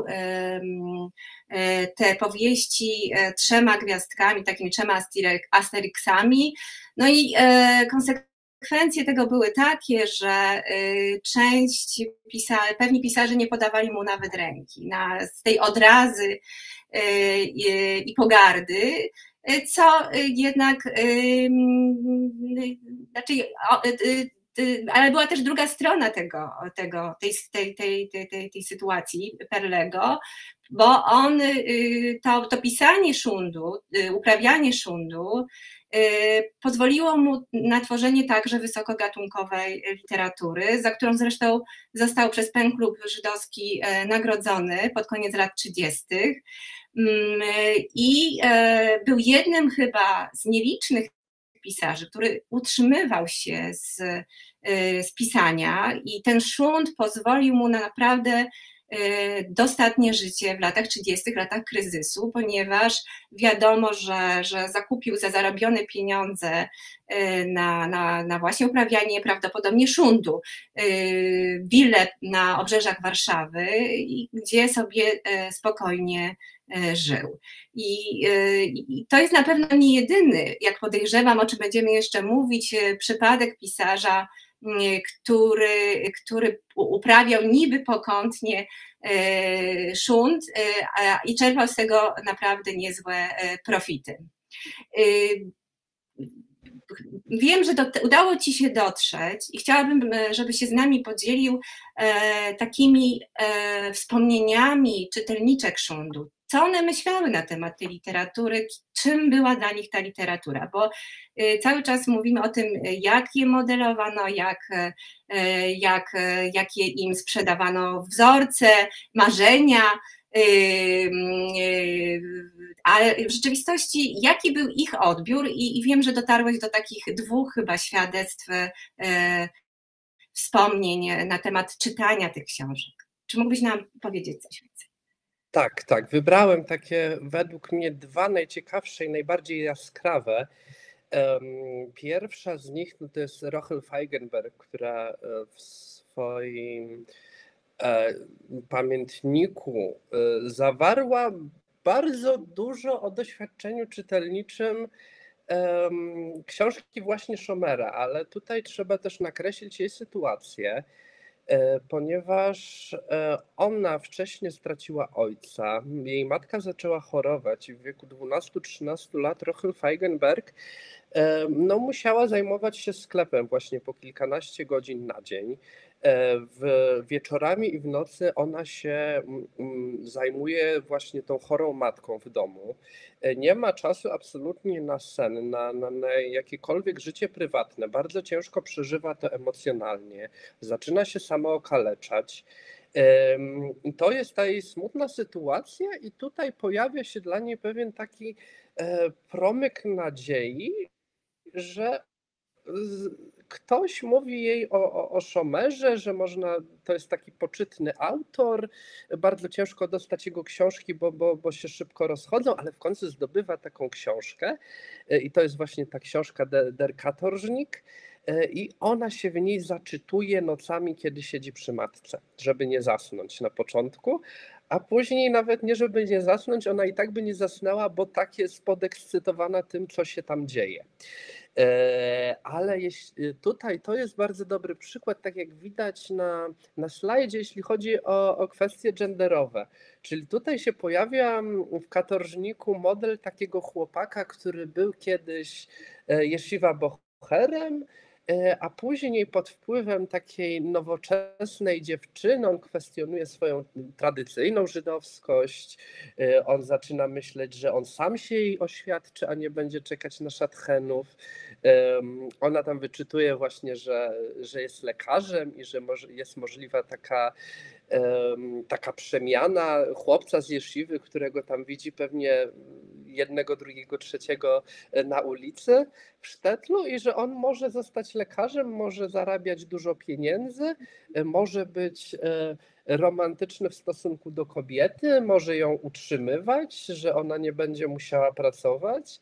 te powieści trzema gwiazdkami, takimi trzema asterixami. No i konsekwencje tego były takie, że część pisarzy, pewni pisarze nie podawali mu nawet ręki. Na, z tej odrazy i pogardy, co jednak, znaczy, ale była też druga strona tego, tego, tej, tej, tej, tej, tej sytuacji Perlego, bo on, to, to pisanie szundu, uprawianie szundu pozwoliło mu na tworzenie także wysokogatunkowej literatury, za którą zresztą został przez Pen Klub Żydowski nagrodzony pod koniec lat trzydziestych. I był jednym chyba z nielicznych pisarzy, który utrzymywał się z, z pisania i ten szund pozwolił mu na naprawdę dostatnie życie w latach trzydziestych, latach kryzysu, ponieważ wiadomo, że, że zakupił za zarobione pieniądze na, na, na właśnie uprawianie prawdopodobnie szundu willę na obrzeżach Warszawy, gdzie sobie spokojnie żył. I, I to jest na pewno nie jedyny, jak podejrzewam, o czym będziemy jeszcze mówić, przypadek pisarza, który, który uprawiał niby pokątnie szund i czerpał z tego naprawdę niezłe profity. Wiem, że do, udało ci się dotrzeć i chciałabym, żeby się z nami podzielił takimi wspomnieniami czytelniczek szundu. Co one myślały na temat tej literatury, czym była dla nich ta literatura, bo cały czas mówimy o tym, jak je modelowano, jak, jak, jakie im sprzedawano wzorce, marzenia, ale w rzeczywistości jaki był ich odbiór i, i wiem, że dotarłeś do takich dwóch chyba świadectw, wspomnień na temat czytania tych książek. Czy mógłbyś nam powiedzieć coś więcej? Tak, tak. Wybrałem takie według mnie dwa najciekawsze i najbardziej jaskrawe. Pierwsza z nich no to jest Rochel Feigenberg, która w swoim pamiętniku zawarła bardzo dużo o doświadczeniu czytelniczym książki właśnie Schomera, ale tutaj trzeba też nakreślić jej sytuację, ponieważ ona wcześniej straciła ojca, jej matka zaczęła chorować i w wieku dwunastu trzynastu lat Rochel Feigenberg no, musiała zajmować się sklepem właśnie po kilkanaście godzin na dzień W wieczorami i w nocy ona się zajmuje właśnie tą chorą matką w domu. Nie ma czasu absolutnie na sen, na, na, na jakiekolwiek życie prywatne. Bardzo ciężko przeżywa to emocjonalnie. Zaczyna się samookaleczać. I to jest ta jej smutna sytuacja i tutaj pojawia się dla niej pewien taki promyk nadziei, że ktoś mówi jej o, o, o Szomerze, że można, to jest taki poczytny autor, bardzo ciężko dostać jego książki, bo, bo, bo się szybko rozchodzą, ale w końcu zdobywa taką książkę i to jest właśnie ta książka Der Katorżnik i ona się w niej zaczytuje nocami, kiedy siedzi przy matce, żeby nie zasnąć na początku, a później nawet nie, żeby nie zasnąć, ona i tak by nie zasnęła, bo tak jest podekscytowana tym, co się tam dzieje. Ale jeśli, tutaj to jest bardzo dobry przykład, tak jak widać na, na slajdzie, jeśli chodzi o, o kwestie genderowe. Czyli tutaj się pojawia w Katorżniku model takiego chłopaka, który był kiedyś Jeshiva Bocherem, a później pod wpływem takiej nowoczesnej dziewczyny on kwestionuje swoją tradycyjną żydowskość, on zaczyna myśleć, że on sam się jej oświadczy, a nie będzie czekać na szatchenów. Ona tam wyczytuje właśnie, że, że jest lekarzem i że jest możliwa taka, taka przemiana chłopca z jesziwy, którego tam widzi pewnie jednego, drugiego, trzeciego na ulicy w Sztetlu i że on może zostać lekarzem, może zarabiać dużo pieniędzy, może być romantyczny w stosunku do kobiety, może ją utrzymywać, że ona nie będzie musiała pracować.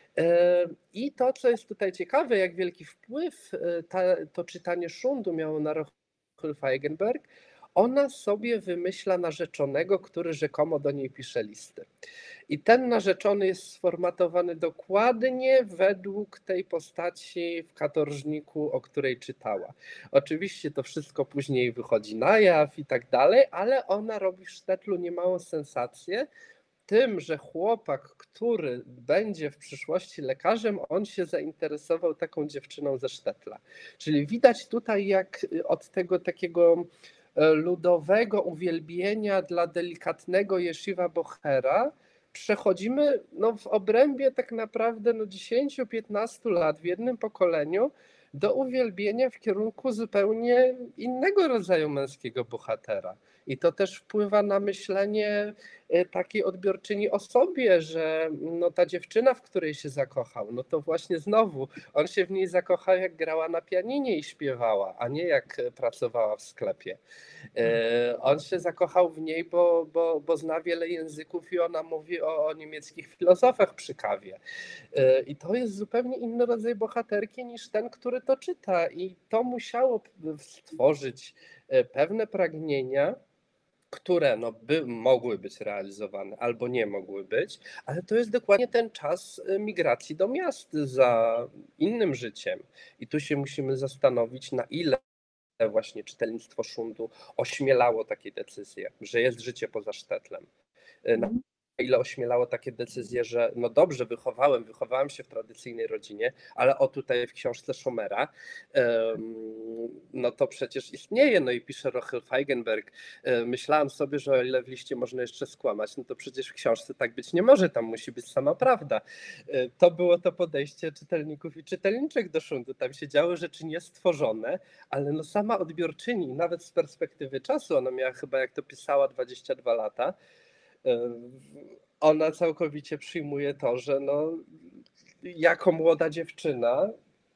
I to, co jest tutaj ciekawe, jak wielki wpływ ta, to czytanie Szundu miało na Rochel Feigenberg, ona sobie wymyśla narzeczonego, który rzekomo do niej pisze listy. I ten narzeczony jest sformatowany dokładnie według tej postaci w Katorżniku, o której czytała. Oczywiście to wszystko później wychodzi na jaw i tak dalej, ale ona robi w Sztetlu niemałą sensację tym, że chłopak, który będzie w przyszłości lekarzem, on się zainteresował taką dziewczyną ze Sztetla. Czyli widać tutaj, jak od tego takiego ludowego uwielbienia dla delikatnego Jeshiva Bochera przechodzimy no, w obrębie tak naprawdę no, dziesięć do piętnastu lat w jednym pokoleniu do uwielbienia w kierunku zupełnie innego rodzaju męskiego bohatera. I to też wpływa na myślenie takiej odbiorczyni o sobie, że no, ta dziewczyna, w której się zakochał, no to właśnie znowu on się w niej zakochał, jak grała na pianinie i śpiewała, a nie jak pracowała w sklepie. On się zakochał w niej, bo, bo, bo zna wiele języków i ona mówi o, o niemieckich filozofach przy kawie. I to jest zupełnie inny rodzaj bohaterki niż ten, który to czyta. I to musiało stworzyć pewne pragnienia, które no, by mogły być realizowane albo nie mogły być, ale to jest dokładnie ten czas migracji do miast za innym życiem. I tu się musimy zastanowić, na ile właśnie czytelnictwo Szundu ośmielało takie decyzje, że jest życie poza Sztetlem. Na ile ośmielało takie decyzje, że no dobrze, wychowałem, wychowałem się w tradycyjnej rodzinie, ale o tutaj w książce Schomera, no to przecież istnieje, no i pisze Rochel Feigenberg, myślałam sobie, że o ile w liście można jeszcze skłamać, no to przecież w książce tak być nie może, tam musi być sama prawda. To było to podejście czytelników i czytelniczek do Szundu, tam się działy rzeczy niestworzone, ale no sama odbiorczyni, nawet z perspektywy czasu, ona miała chyba, jak to pisała, dwadzieścia dwa lata, ona całkowicie przyjmuje to, że no, jako młoda dziewczyna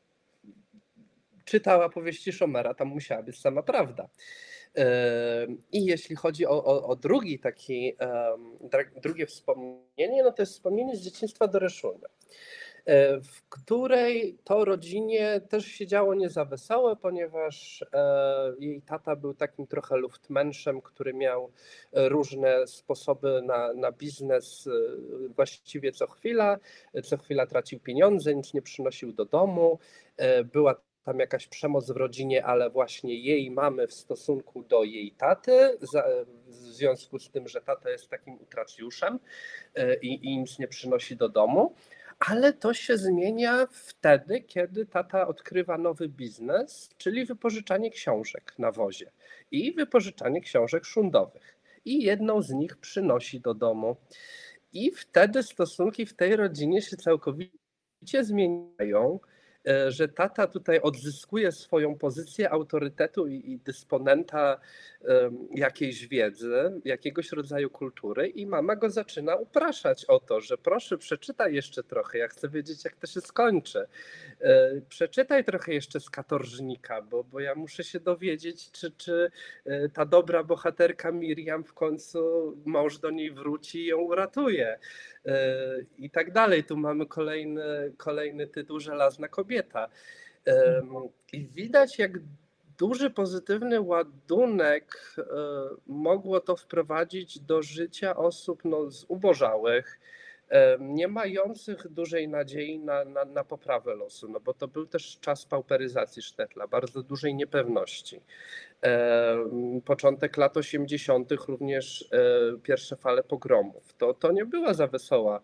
czytała powieści Schomera, tam musiała być sama prawda. I jeśli chodzi o, o, o drugi taki, drugie wspomnienie, no to jest wspomnienie z dzieciństwa Doreszuna, w której to rodzinie też się działo nie za wesołe, ponieważ jej tata był takim trochę luftmenszem, który miał różne sposoby na, na biznes właściwie co chwila. Co chwila tracił pieniądze, nic nie przynosił do domu. Była tam jakaś przemoc w rodzinie, ale właśnie jej mamy w stosunku do jej taty, w związku z tym, że tata jest takim utracjuszem i, i nic nie przynosi do domu. ale to się zmienia wtedy, kiedy tata odkrywa nowy biznes, czyli wypożyczanie książek na wozie i wypożyczanie książek szundowych. I jedną z nich przynosi do domu. I wtedy stosunki w tej rodzinie się całkowicie zmieniają, że tata tutaj odzyskuje swoją pozycję autorytetu i dysponenta jakiejś wiedzy, jakiegoś rodzaju kultury i mama go zaczyna upraszać o to, że proszę przeczytaj jeszcze trochę, ja chcę wiedzieć jak to się skończy. Przeczytaj trochę jeszcze z Katorżnika, bo, bo ja muszę się dowiedzieć, czy, czy ta dobra bohaterka Miriam w końcu mąż do niej wróci i ją uratuje. I tak dalej. Tu mamy kolejny, kolejny tytuł Żelazna kobieta. I widać, jak duży pozytywny ładunek mogło to wprowadzić do życia osób no, zubożałych, nie mających dużej nadziei na, na, na poprawę losu, no bo to był też czas pauperyzacji sztetla, bardzo dużej niepewności. Początek lat osiemdziesiątych również pierwsze fale pogromów. To, to nie była za wesoła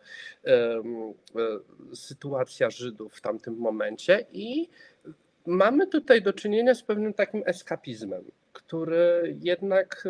sytuacja Żydów w tamtym momencie i mamy tutaj do czynienia z pewnym takim eskapizmem, który jednak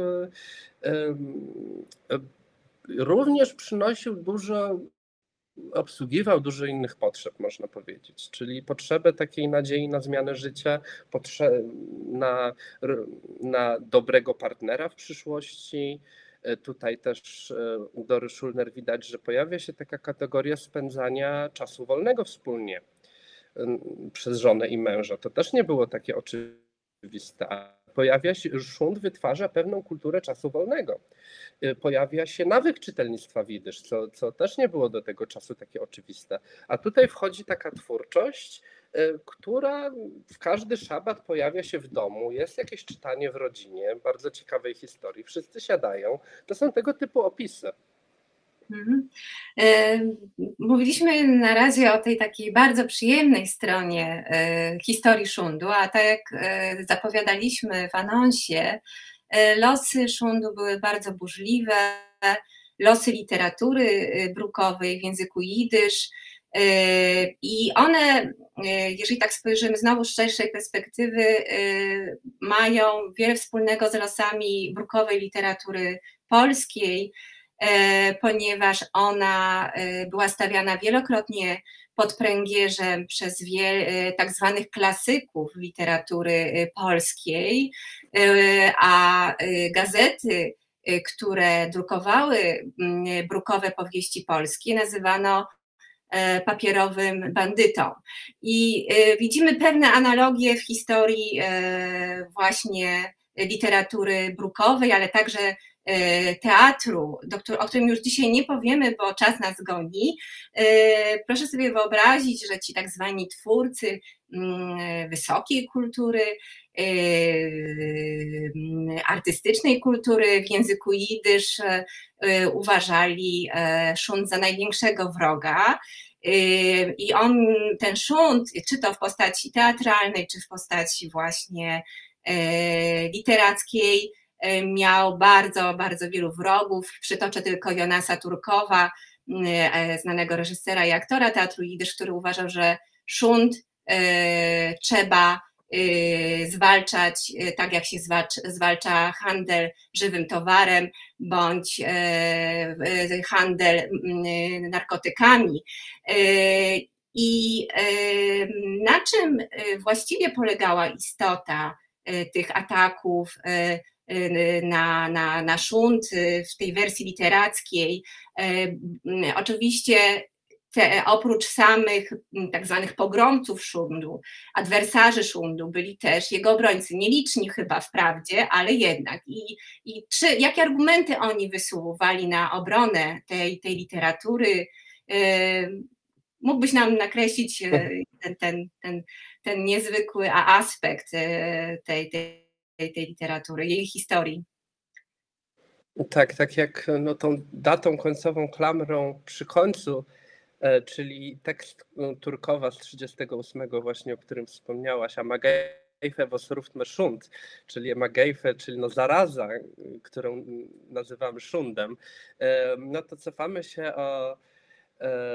również przynosił dużo, obsługiwał dużo innych potrzeb, można powiedzieć, czyli potrzebę takiej nadziei na zmianę życia, na, na dobrego partnera w przyszłości. Tutaj też u Dory Szulner widać, że pojawia się taka kategoria spędzania czasu wolnego wspólnie przez żonę i męża. To też nie było takie oczywiste. Pojawia się, Szund wytwarza pewną kulturę czasu wolnego. Pojawia się nawyk czytelnictwa widysz, co, co też nie było do tego czasu takie oczywiste. A tutaj wchodzi taka twórczość, która w każdy szabat pojawia się w domu, jest jakieś czytanie w rodzinie, bardzo ciekawej historii, wszyscy siadają. To są tego typu opisy. Mhm. Mówiliśmy na razie o tej takiej bardzo przyjemnej stronie historii Szundu, a tak jak zapowiadaliśmy w anonsie, losy Szundu były bardzo burzliwe, losy literatury brukowej w języku jidysz i one, jeżeli tak spojrzymy znowu z szerszej perspektywy, mają wiele wspólnego z losami brukowej literatury polskiej, ponieważ ona była stawiana wielokrotnie pod pręgierzem przez wiel, tak zwanych klasyków literatury polskiej, a gazety, które drukowały brukowe powieści polskie, nazywano papierowym bandytą. I widzimy pewne analogie w historii właśnie literatury brukowej, ale także teatru, do, o którym już dzisiaj nie powiemy, bo czas nas goni. Proszę sobie wyobrazić, że ci tak zwani twórcy wysokiej kultury, artystycznej kultury w języku jidysz uważali Szund za największego wroga. I on, ten Szund, czy to w postaci teatralnej, czy w postaci właśnie literackiej, miał bardzo, bardzo wielu wrogów. Przytoczę tylko Jonasa Turkowa, znanego reżysera i aktora teatru jidysz, który uważał, że Szund trzeba zwalczać tak, jak się zwalcza handel żywym towarem bądź handel narkotykami. I na czym właściwie polegała istota tych ataków na, na, na Szund w tej wersji literackiej? Oczywiście te, oprócz samych tak zwanych pogromców Szundu, adwersarzy Szundu byli też jego obrońcy, nieliczni chyba wprawdzie, ale jednak. I, i czy, jakie argumenty oni wysuwali na obronę tej, tej literatury? Mógłbyś nam nakreślić ten, ten, ten, ten niezwykły aspekt tej, tej, tej literatury, jej historii? Tak, tak jak no, tą datą końcową klamrą przy końcu, czyli tekst Turkowa z trzydziestego ósmego właśnie, o którym wspomniałaś, a Mageife was ruft me Szund, czyli Mageife, czyli no zaraza, którą nazywamy Szundem, no to cofamy się o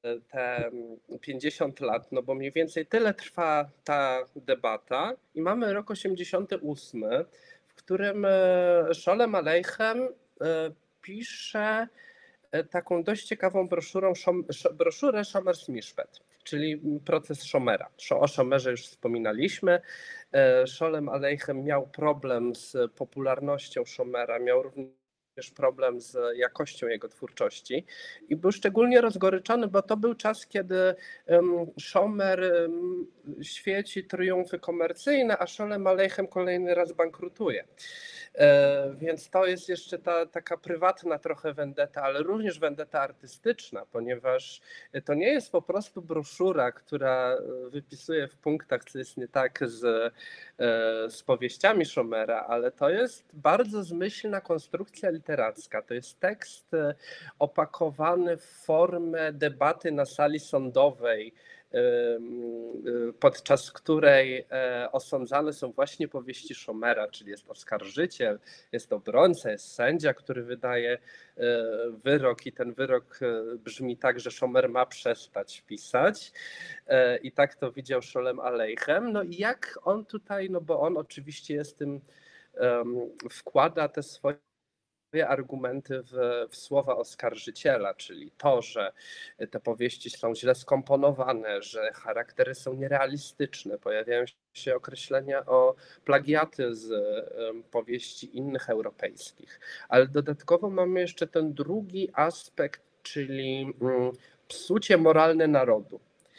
te pięćdziesiąt lat, no bo mniej więcej tyle trwa ta debata i mamy rok osiemdziesiąty ósmy, w którym Sholem Aleichem pisze taką dość ciekawą broszurą, broszurę Shomer's Mishpat, czyli proces Shomera. O Shomerze już wspominaliśmy. Sholem Aleichem miał problem z popularnością Shomera, miał również problem z jakością jego twórczości i był szczególnie rozgoryczony, bo to był czas, kiedy Shomer świeci triumfy komercyjne, a Sholem Aleichem kolejny raz bankrutuje. Więc to jest jeszcze ta taka prywatna trochę vendetta, ale również vendetta artystyczna, ponieważ to nie jest po prostu broszura, która wypisuje w punktach, co jest nie tak z, z powieściami Shomera, ale to jest bardzo zmyślna konstrukcja literacka. To jest tekst opakowany w formę debaty na sali sądowej, podczas której osądzane są właśnie powieści Shomera, czyli jest oskarżyciel, jest obrońca, jest sędzia, który wydaje wyrok i ten wyrok brzmi tak, że Shomer ma przestać pisać i tak to widział Sholem Aleichem. No i jak on tutaj, no bo on oczywiście jest tym, wkłada te swoje argumenty w, w słowa oskarżyciela, czyli to, że te powieści są źle skomponowane, że charaktery są nierealistyczne, pojawiają się określenia o plagiatyzm powieści innych europejskich. Ale dodatkowo mamy jeszcze ten drugi aspekt, czyli psucie moralne narodu.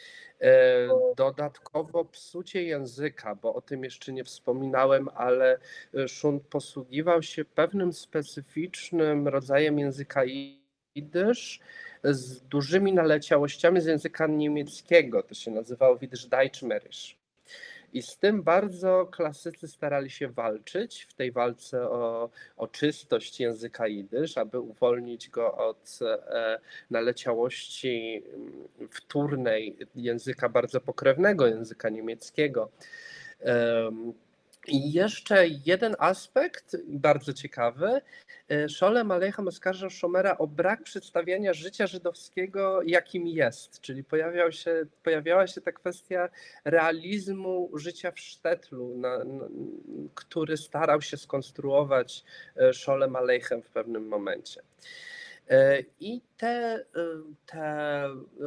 Dodatkowo psucie języka, bo o tym jeszcze nie wspominałem, ale Shund posługiwał się pewnym specyficznym rodzajem języka jidysz z dużymi naleciałościami z języka niemieckiego. To się nazywało Jiddisch Deutschmärisch. I z tym bardzo klasycy starali się walczyć w tej walce o, o czystość języka jidysz, aby uwolnić go od e, naleciałości wtórnej języka bardzo pokrewnego, języka niemieckiego. E, I jeszcze jeden aspekt, bardzo ciekawy. Sholem Aleichem oskarżał Shomera o brak przedstawiania życia żydowskiego, jakim jest. Czyli pojawiał się, pojawiała się ta kwestia realizmu życia w sztetlu, na, na, który starał się skonstruować Sholem Aleichem w pewnym momencie. I te, te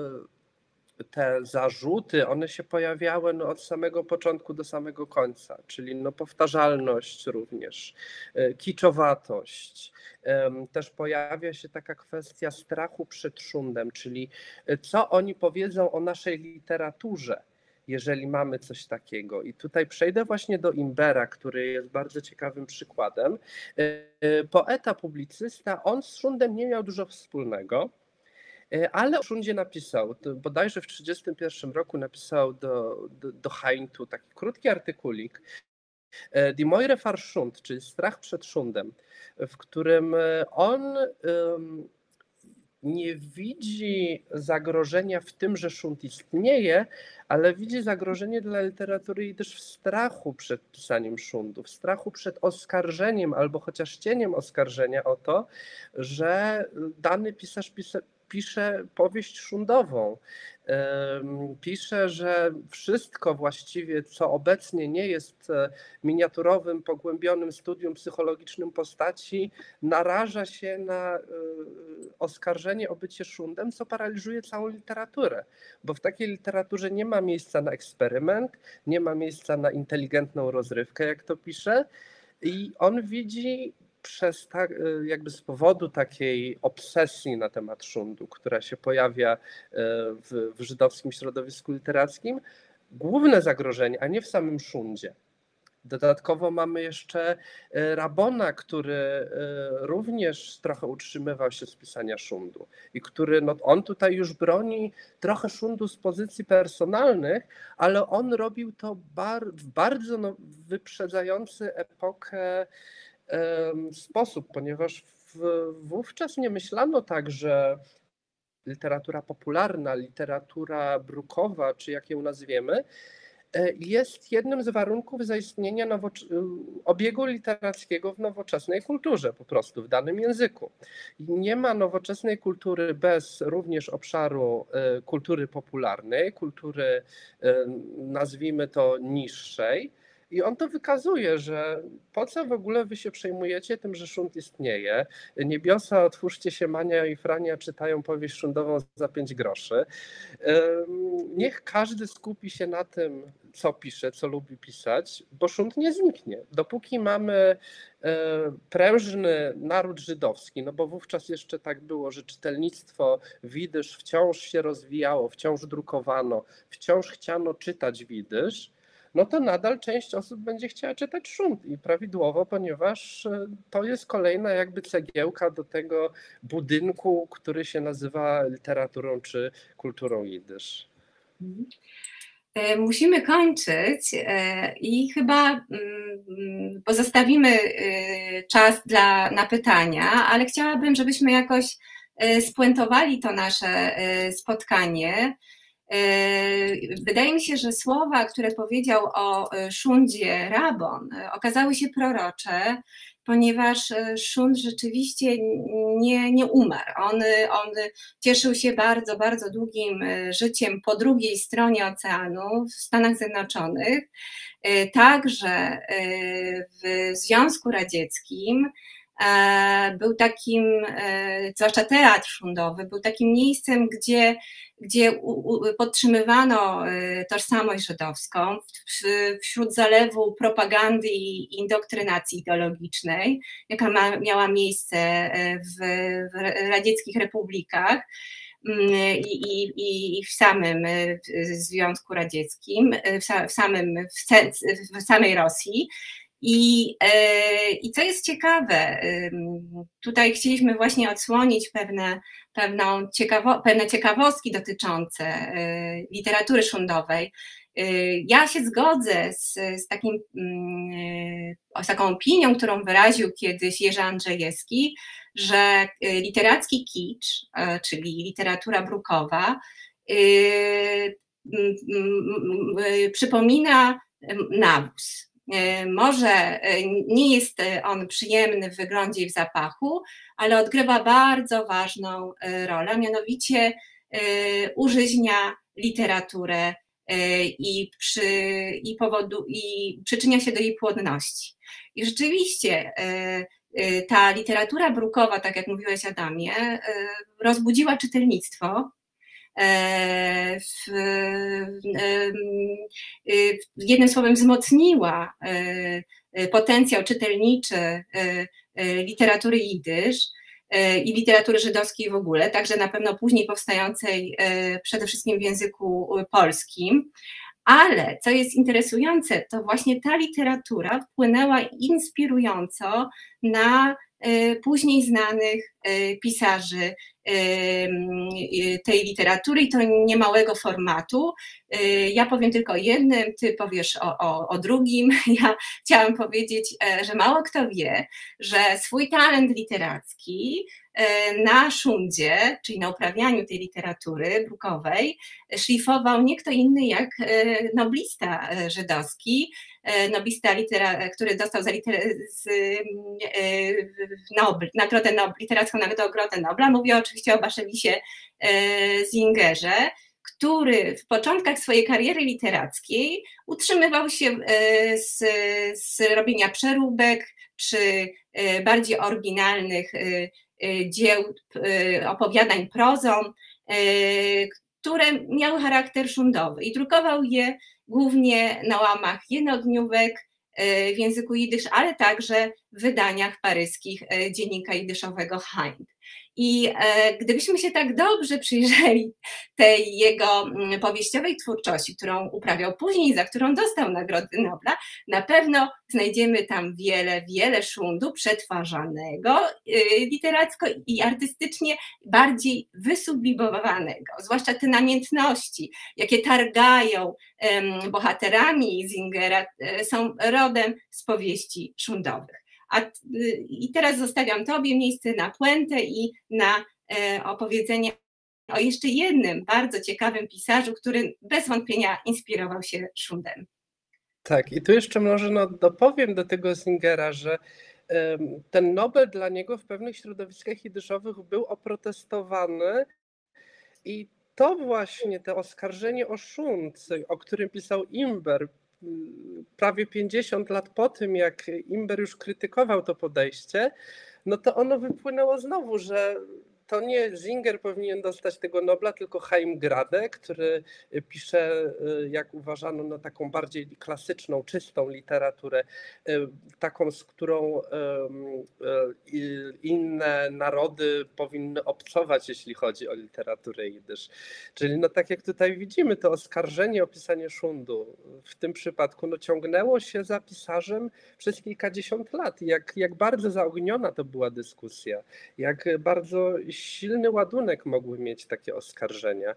Te zarzuty, one się pojawiały no od samego początku do samego końca, czyli no powtarzalność również, kiczowatość. Też pojawia się taka kwestia strachu przed Shundem, czyli co oni powiedzą o naszej literaturze, jeżeli mamy coś takiego. I tutaj przejdę właśnie do Imbera, który jest bardzo ciekawym przykładem. Poeta, publicysta, on z Shundem nie miał dużo wspólnego. Ale o Shundzie napisał, bodajże w tysiąc dziewięćset trzydziestym pierwszym roku napisał do, do, do Heintu taki krótki artykulik Die Meure vor Shund, czyli strach przed Shundem, w którym on um, nie widzi zagrożenia w tym, że Shund istnieje, ale widzi zagrożenie dla literatury i też w strachu przed pisaniem Shundu, w strachu przed oskarżeniem albo chociaż cieniem oskarżenia o to, że dany pisarz pisze pisze powieść szundową. Pisze, że wszystko właściwie, co obecnie nie jest miniaturowym, pogłębionym studium psychologicznym postaci, naraża się na oskarżenie o bycie szundem, co paraliżuje całą literaturę. Bo w takiej literaturze nie ma miejsca na eksperyment, nie ma miejsca na inteligentną rozrywkę, jak to pisze. I on widzi przez tak, jakby z powodu takiej obsesji na temat szundu, która się pojawia w, w żydowskim środowisku literackim, główne zagrożenie, a nie w samym szundzie. Dodatkowo mamy jeszcze Rabona, który również trochę utrzymywał się z pisania szundu i który, no on tutaj już broni trochę szundu z pozycji personalnych, ale on robił to bar, w bardzo no, wyprzedzający epokę sposób, ponieważ w, wówczas nie myślano tak, że literatura popularna, literatura brukowa, czy jak ją nazwiemy, jest jednym z warunków zaistnienia obiegu literackiego w nowoczesnej kulturze, po prostu w danym języku. Nie ma nowoczesnej kultury bez również obszaru kultury popularnej, kultury, nazwijmy to, niższej. I on to wykazuje, że po co w ogóle wy się przejmujecie tym, że szunt istnieje. Niebiosa, otwórzcie się, Mania i Frania czytają powieść szundową za pięć groszy. Niech każdy skupi się na tym, co pisze, co lubi pisać, bo szunt nie zniknie. Dopóki mamy prężny naród żydowski, no bo wówczas jeszcze tak było, że czytelnictwo widysz wciąż się rozwijało, wciąż drukowano, wciąż chciano czytać widysz, no to nadal część osób będzie chciała czytać szunt i prawidłowo, ponieważ to jest kolejna jakby cegiełka do tego budynku, który się nazywa literaturą czy kulturą jidysz. Musimy kończyć i chyba pozostawimy czas dla, na pytania, ale chciałabym, żebyśmy jakoś spuentowali to nasze spotkanie. Wydaje mi się, że słowa, które powiedział o szundzie Rabon, okazały się prorocze, ponieważ szunt rzeczywiście nie, nie umarł. On, on cieszył się bardzo, bardzo długim życiem po drugiej stronie oceanu w Stanach Zjednoczonych. Także w Związku Radzieckim był takim, zwłaszcza teatr szundowy, był takim miejscem, gdzie, gdzie podtrzymywano tożsamość żydowską wśród zalewu propagandy i indoktrynacji ideologicznej, jaka ma, miała miejsce w, w radzieckich republikach i, i, i w samym Związku Radzieckim, w, samym, w, w samej Rosji. I, I co jest ciekawe, tutaj chcieliśmy właśnie odsłonić pewne, pewną ciekawo, pewne ciekawostki dotyczące literatury szundowej. Ja się zgodzę z, z, takim, z taką opinią, którą wyraził kiedyś Jerzy Andrzejewski, że literacki kicz, czyli literatura brukowa, przypomina nawóz. Może nie jest on przyjemny w wyglądzie i w zapachu, ale odgrywa bardzo ważną rolę, mianowicie użyźnia literaturę i, przy, i, powodu, i przyczynia się do jej płodności. I rzeczywiście ta literatura brukowa, tak jak mówiłeś, Adamie, rozbudziła czytelnictwo. W, jednym słowem wzmocniła potencjał czytelniczy literatury jidysz i literatury żydowskiej w ogóle, także na pewno później powstającej przede wszystkim w języku polskim. Ale co jest interesujące, to właśnie ta literatura wpłynęła inspirująco na później znanych pisarzy tej literatury i to niemałego formatu. Ja powiem tylko o jednym, ty powiesz o, o, o drugim. Ja chciałam powiedzieć, że mało kto wie, że swój talent literacki na szundzie, czyli na uprawianiu tej literatury brukowej, szlifował nie kto inny jak noblista żydowski, noblista, litera, który dostał za liter, z, Nobel, nagrodę Nobel, literacką nagrodę Nobla. Mówię oczywiście o Bashevisie Zingerze, który w początkach swojej kariery literackiej utrzymywał się z, z robienia przeróbek czy bardziej oryginalnych dzieł, opowiadań prozą, które miały charakter szundowy i drukował je głównie na łamach jednodniówek w języku jidysz, ale także w wydaniach paryskich dziennika jidyszowego Hind. I e, gdybyśmy się tak dobrze przyjrzeli tej jego powieściowej twórczości, którą uprawiał później, za którą dostał Nagrody Nobla, na pewno znajdziemy tam wiele, wiele szundu przetwarzanego y, literacko i artystycznie bardziej wysublimowanego, zwłaszcza te namiętności, jakie targają y, bohaterami Zingera, y, są rodem z powieści szundowych. A, I teraz zostawiam Tobie miejsce na puentę i na e, opowiedzenie o jeszcze jednym bardzo ciekawym pisarzu, który bez wątpienia inspirował się Szundem. Tak, i tu jeszcze może no, dopowiem do tego Singera, że um, ten Nobel dla niego w pewnych środowiskach jidyszowych był oprotestowany i to właśnie to oskarżenie o Szund, o którym pisał Imber, prawie pięćdziesiąt lat po tym, jak Imber już krytykował to podejście, no to ono wypłynęło znowu, że to nie Singer powinien dostać tego Nobla, tylko Chaim Gradek, który pisze, jak uważano, no, taką bardziej klasyczną, czystą literaturę, taką, z którą inne narody powinny obcować, jeśli chodzi o literaturę jidysz. Czyli no, tak jak tutaj widzimy, to oskarżenie o pisanie szundu w tym przypadku no, ciągnęło się za pisarzem przez kilkadziesiąt lat. Jak, jak bardzo zaogniona to była dyskusja, jak bardzo silny ładunek mogły mieć takie oskarżenia.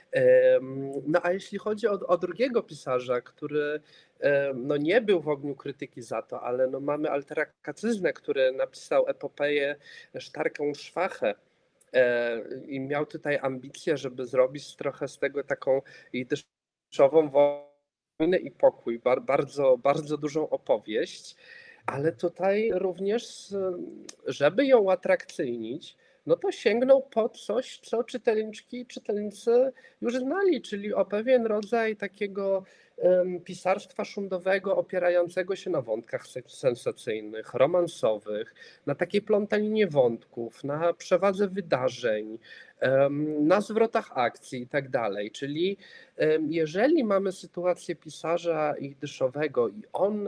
No a jeśli chodzi o, o drugiego pisarza, który no nie był w ogniu krytyki za to, ale no mamy Altera Kacyznę, który napisał epopeję Starkę und Schwache i miał tutaj ambicje, żeby zrobić trochę z tego taką jidyszową wojnę i pokój, bardzo, bardzo dużą opowieść, ale tutaj również, żeby ją uatrakcyjnić, no to sięgnął po coś, co czytelniczki i czytelnicy już znali, czyli o pewien rodzaj takiego pisarstwa szundowego opierającego się na wątkach sensacyjnych, romansowych, na takiej plątaninie wątków, na przewadze wydarzeń, na zwrotach akcji i tak dalej. Czyli jeżeli mamy sytuację pisarza jidyszowego i on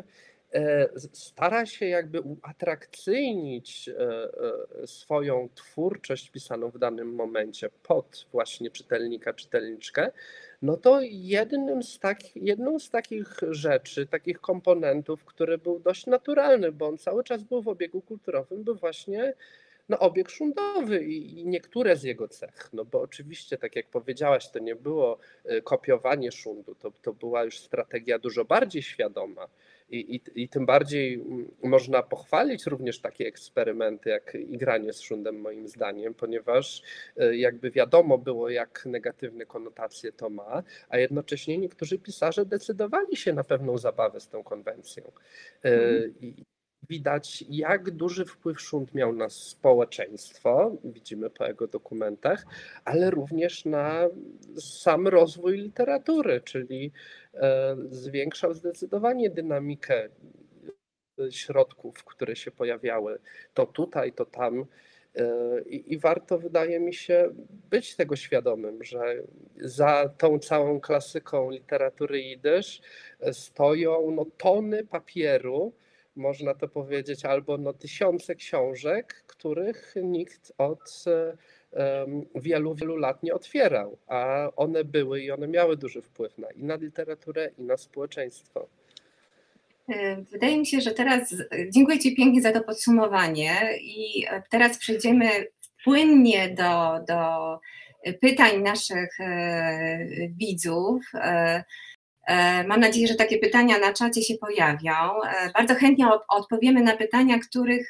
stara się jakby uatrakcyjnić swoją twórczość pisaną w danym momencie pod właśnie czytelnika, czytelniczkę, no to jednym z tak, jedną z takich rzeczy, takich komponentów, który był dość naturalny, bo on cały czas był w obiegu kulturowym, był właśnie no, obieg szundowy i, i niektóre z jego cech. No bo oczywiście, tak jak powiedziałaś, to nie było kopiowanie szundu, to, to była już strategia dużo bardziej świadoma. I, i, I tym bardziej można pochwalić również takie eksperymenty jak igranie z szundem, moim zdaniem, ponieważ jakby wiadomo było, jak negatywne konotacje to ma, a jednocześnie niektórzy pisarze decydowali się na pewną zabawę z tą konwencją. I widać, jak duży wpływ szund miał na społeczeństwo, widzimy po jego dokumentach, ale również na sam rozwój literatury, czyli zwiększał zdecydowanie dynamikę środków, które się pojawiały, to tutaj, to tam. I, I warto, wydaje mi się, być tego świadomym, że za tą całą klasyką literatury jidysz stoją no, tony papieru, można to powiedzieć, albo no, tysiące książek, których nikt od wielu, wielu lat nie otwierał, a one były i one miały duży wpływ na, i na literaturę, i na społeczeństwo. Wydaje mi się, że teraz, dziękuję Ci pięknie za to podsumowanie i teraz przejdziemy płynnie do, do pytań naszych widzów. Mam nadzieję, że takie pytania na czacie się pojawią. Bardzo chętnie odpowiemy na pytania, których,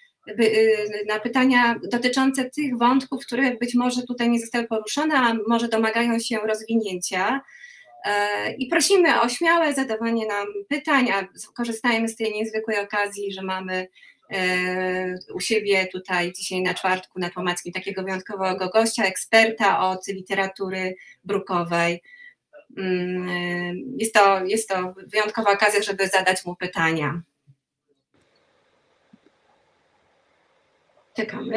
na pytania dotyczące tych wątków, które być może tutaj nie zostały poruszone, a może domagają się rozwinięcia. I prosimy o śmiałe zadawanie nam pytań, a korzystajmy z tej niezwykłej okazji, że mamy u siebie tutaj dzisiaj na czwartku na Pomackim takiego wyjątkowego gościa, eksperta od literatury brukowej. Jest to, jest to wyjątkowa okazja, żeby zadać mu pytania. Czekamy.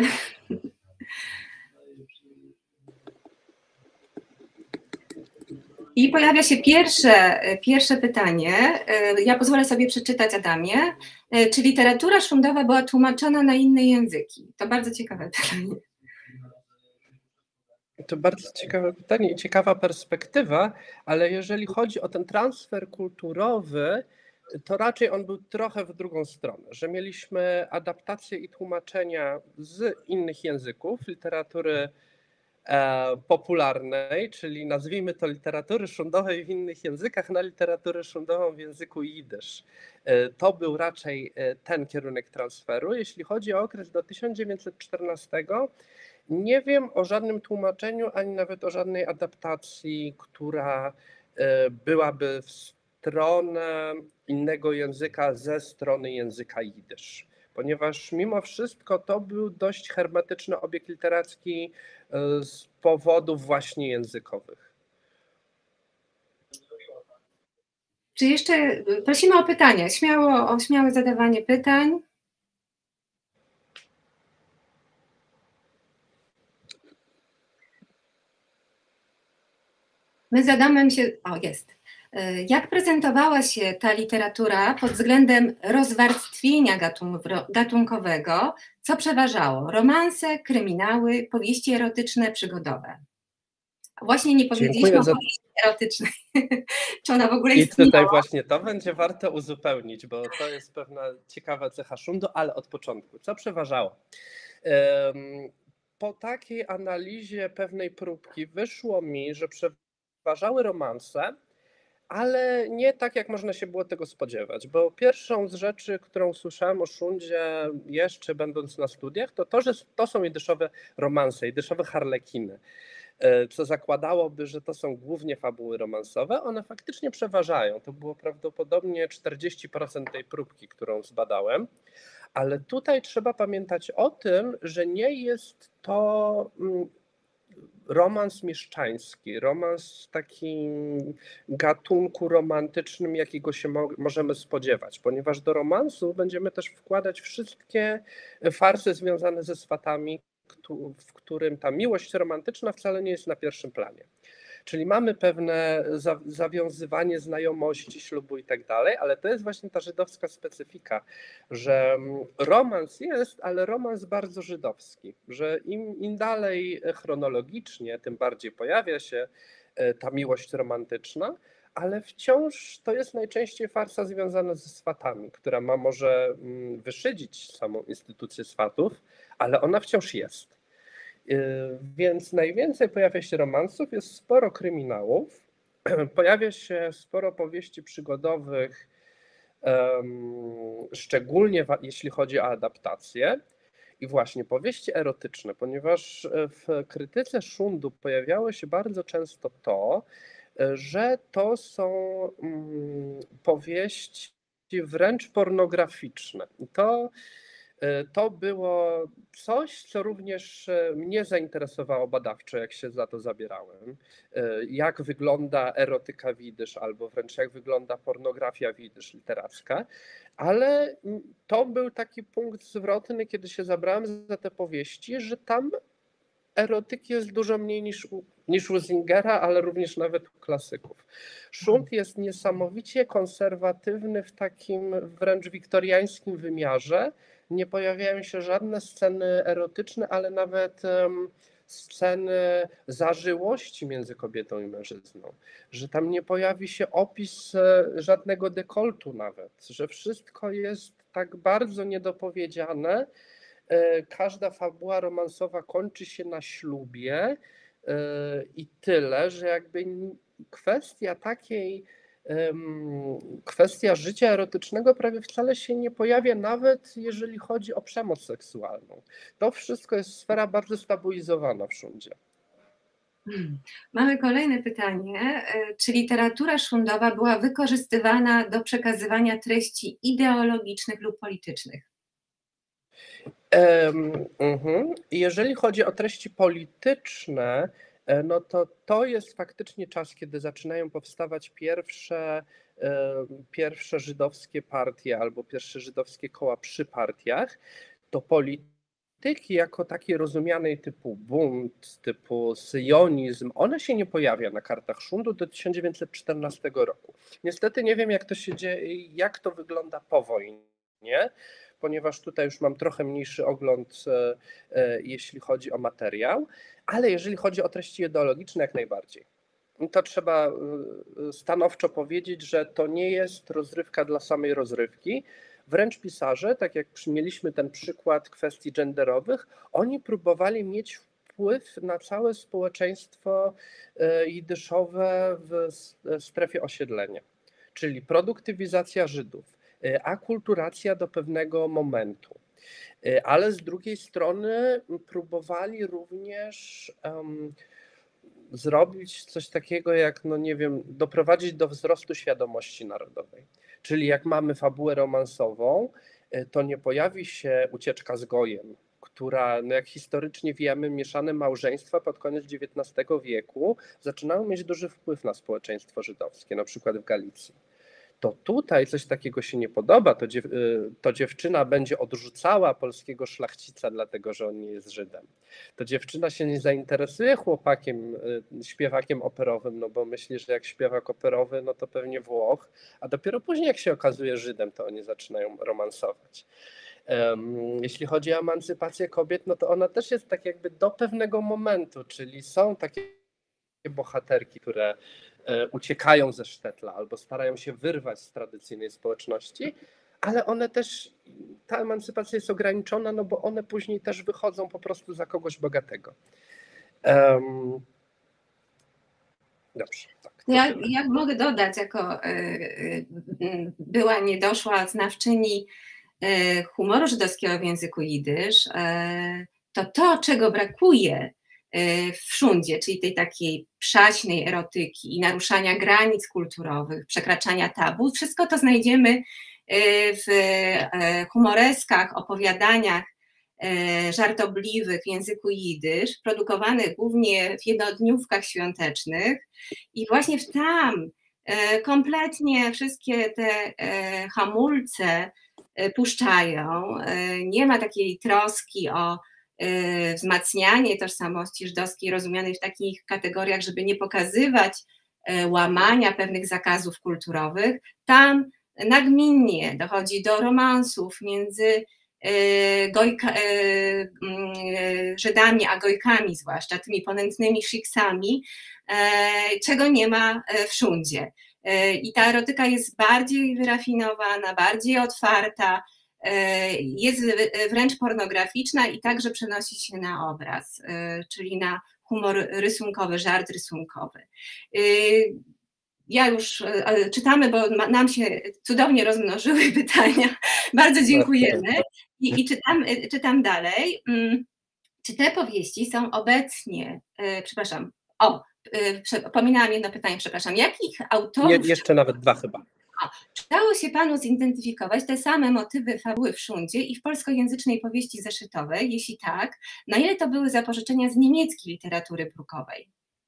I pojawia się pierwsze, pierwsze pytanie. Ja pozwolę sobie przeczytać, Adamie. Czy literatura szundowa była tłumaczona na inne języki? To bardzo ciekawe pytanie. To bardzo ciekawe pytanie i ciekawa perspektywa, ale jeżeli chodzi o ten transfer kulturowy, to raczej on był trochę w drugą stronę, że mieliśmy adaptacje i tłumaczenia z innych języków, literatury popularnej, czyli nazwijmy to literatury szundowej w innych językach, na literaturę szundową w języku jidysz. To był raczej ten kierunek transferu. Jeśli chodzi o okres do tysiąc dziewięćset czternastego, Nie wiem o żadnym tłumaczeniu, ani nawet o żadnej adaptacji, która byłaby w stronę innego języka ze strony języka jidysz. Ponieważ mimo wszystko to był dość hermetyczny obiekt literacki z powodów właśnie językowych. Czy jeszcze prosimy o pytania, śmiało, o śmiałe zadawanie pytań. My z Adamem się, o jest, jak prezentowała się ta literatura pod względem rozwarstwienia gatunkowego, co przeważało? Romanse, kryminały, powieści erotyczne, przygodowe. Właśnie nie powiedzieliśmy o powieści erotycznej. Czy ona w ogóle istniała? I tutaj właśnie to będzie warto uzupełnić, bo to jest pewna ciekawa cecha Szundu, ale od początku. Co przeważało? Po takiej analizie pewnej próbki wyszło mi, że przeważały romanse, ale nie tak, jak można się było tego spodziewać, bo pierwszą z rzeczy, którą słyszałem o Szundzie jeszcze będąc na studiach, to to, że to są jidyszowe romanse, jidyszowe harlekiny, co zakładałoby, że to są głównie fabuły romansowe. One faktycznie przeważają. To było prawdopodobnie czterdzieści procent tej próbki, którą zbadałem, ale tutaj trzeba pamiętać o tym, że nie jest to romans mieszczański, romans w takim gatunku romantycznym, jakiego się mo możemy spodziewać, ponieważ do romansu będziemy też wkładać wszystkie farsy związane ze swatami, w którym ta miłość romantyczna wcale nie jest na pierwszym planie. Czyli mamy pewne zawiązywanie znajomości, ślubu i tak dalej, ale to jest właśnie ta żydowska specyfika, że romans jest, ale romans bardzo żydowski, że im, im dalej chronologicznie, tym bardziej pojawia się ta miłość romantyczna, ale wciąż to jest najczęściej farsa związana ze swatami, która ma może wyszydzić samą instytucję swatów, ale ona wciąż jest. Więc najwięcej pojawia się romansów, jest sporo kryminałów, pojawia się sporo powieści przygodowych, szczególnie jeśli chodzi o adaptacje i właśnie powieści erotyczne, ponieważ w krytyce Szundu pojawiało się bardzo często to, że to są powieści wręcz pornograficzne. To To było coś, co również mnie zainteresowało badawczo, jak się za to zabierałem. Jak wygląda erotyka widysz, albo wręcz jak wygląda pornografia widysz literacka. Ale to był taki punkt zwrotny, kiedy się zabrałem za te powieści, że tam erotyki jest dużo mniej niż u, niż u Zingera, ale również nawet u klasyków. Szund jest niesamowicie konserwatywny w takim wręcz wiktoriańskim wymiarze. Nie pojawiają się żadne sceny erotyczne, ale nawet um, sceny zażyłości między kobietą i mężczyzną. Że tam nie pojawi się opis żadnego dekoltu nawet, że wszystko jest tak bardzo niedopowiedziane. Każda fabuła romansowa kończy się na ślubie i tyle, że jakby kwestia takiej, kwestia życia erotycznego prawie wcale się nie pojawia, nawet jeżeli chodzi o przemoc seksualną. To wszystko jest sfera bardzo stabilizowana w Szundzie. Mamy kolejne pytanie. Czy literatura szundowa była wykorzystywana do przekazywania treści ideologicznych lub politycznych? Jeżeli chodzi o treści polityczne, no to to jest faktycznie czas, kiedy zaczynają powstawać pierwsze, pierwsze żydowskie partie albo pierwsze żydowskie koła przy partiach. To polityki jako takiej rozumianej typu bunt, typu syjonizm, ona się nie pojawia na kartach Szundu do tysiąc dziewięćset czternastego roku. Niestety nie wiem, jak to się dzieje, jak to wygląda po wojnie, ponieważ tutaj już mam trochę mniejszy ogląd, jeśli chodzi o materiał, ale jeżeli chodzi o treści ideologiczne, jak najbardziej. To trzeba stanowczo powiedzieć, że to nie jest rozrywka dla samej rozrywki. Wręcz pisarze, tak jak mieliśmy ten przykład kwestii genderowych, oni próbowali mieć wpływ na całe społeczeństwo jidyszowe w strefie osiedlenia, czyli produktywizacja Żydów, akulturacja do pewnego momentu. Ale z drugiej strony próbowali również um, zrobić coś takiego jak, no nie wiem, doprowadzić do wzrostu świadomości narodowej. Czyli jak mamy fabułę romansową, to nie pojawi się Ucieczka z Gojem, która, no jak historycznie wiemy, mieszane małżeństwa pod koniec dziewiętnastego wieku zaczynały mieć duży wpływ na społeczeństwo żydowskie, na przykład w Galicji. To tutaj coś takiego się nie podoba, to, dziew to dziewczyna będzie odrzucała polskiego szlachcica, dlatego że on nie jest Żydem. To dziewczyna się nie zainteresuje chłopakiem, śpiewakiem operowym, no bo myśli, że jak śpiewak operowy, no to pewnie Włoch, a dopiero później jak się okazuje Żydem, to oni zaczynają romansować. Jeśli chodzi o emancypację kobiet, no to ona też jest tak jakby do pewnego momentu, czyli są takie bohaterki, które uciekają ze sztetla albo starają się wyrwać z tradycyjnej społeczności, ale one też, ta emancypacja jest ograniczona, no bo one później też wychodzą po prostu za kogoś bogatego. Um, dobrze. Tak, ja, ja mogę dodać, jako była niedoszła znawczyni humoru żydowskiego w języku jidysz, to to, czego brakuje w Szundzie, czyli tej takiej przaśnej erotyki i naruszania granic kulturowych, przekraczania tabu, wszystko to znajdziemy w humoreskach, opowiadaniach żartobliwych w języku jidysz, produkowanych głównie w jednodniówkach świątecznych i właśnie tam kompletnie wszystkie te hamulce puszczają. Nie ma takiej troski o wzmacnianie tożsamości żydowskiej rozumianej w takich kategoriach, żeby nie pokazywać łamania pewnych zakazów kulturowych. Tam nagminnie dochodzi do romansów między Gojka, Żydami a Gojkami, zwłaszcza tymi ponętnymi sziksami, czego nie ma w Szundzie. I ta erotyka jest bardziej wyrafinowana, bardziej otwarta, jest wręcz pornograficzna i także przenosi się na obraz, czyli na humor rysunkowy, żart rysunkowy. Ja już czytamy, bo nam się cudownie rozmnożyły pytania. Bardzo dziękujemy. I, i czytam, czytam dalej. Czy te powieści są obecnie, przepraszam, o, pominęłam jedno pytanie, przepraszam, jakich autorów... Je, jeszcze nawet dwa chyba. O, czy udało się panu zidentyfikować te same motywy fabuły w Szundzie i w polskojęzycznej powieści zeszytowej? Jeśli tak, na ile to były zapożyczenia z niemieckiej literatury brukowej?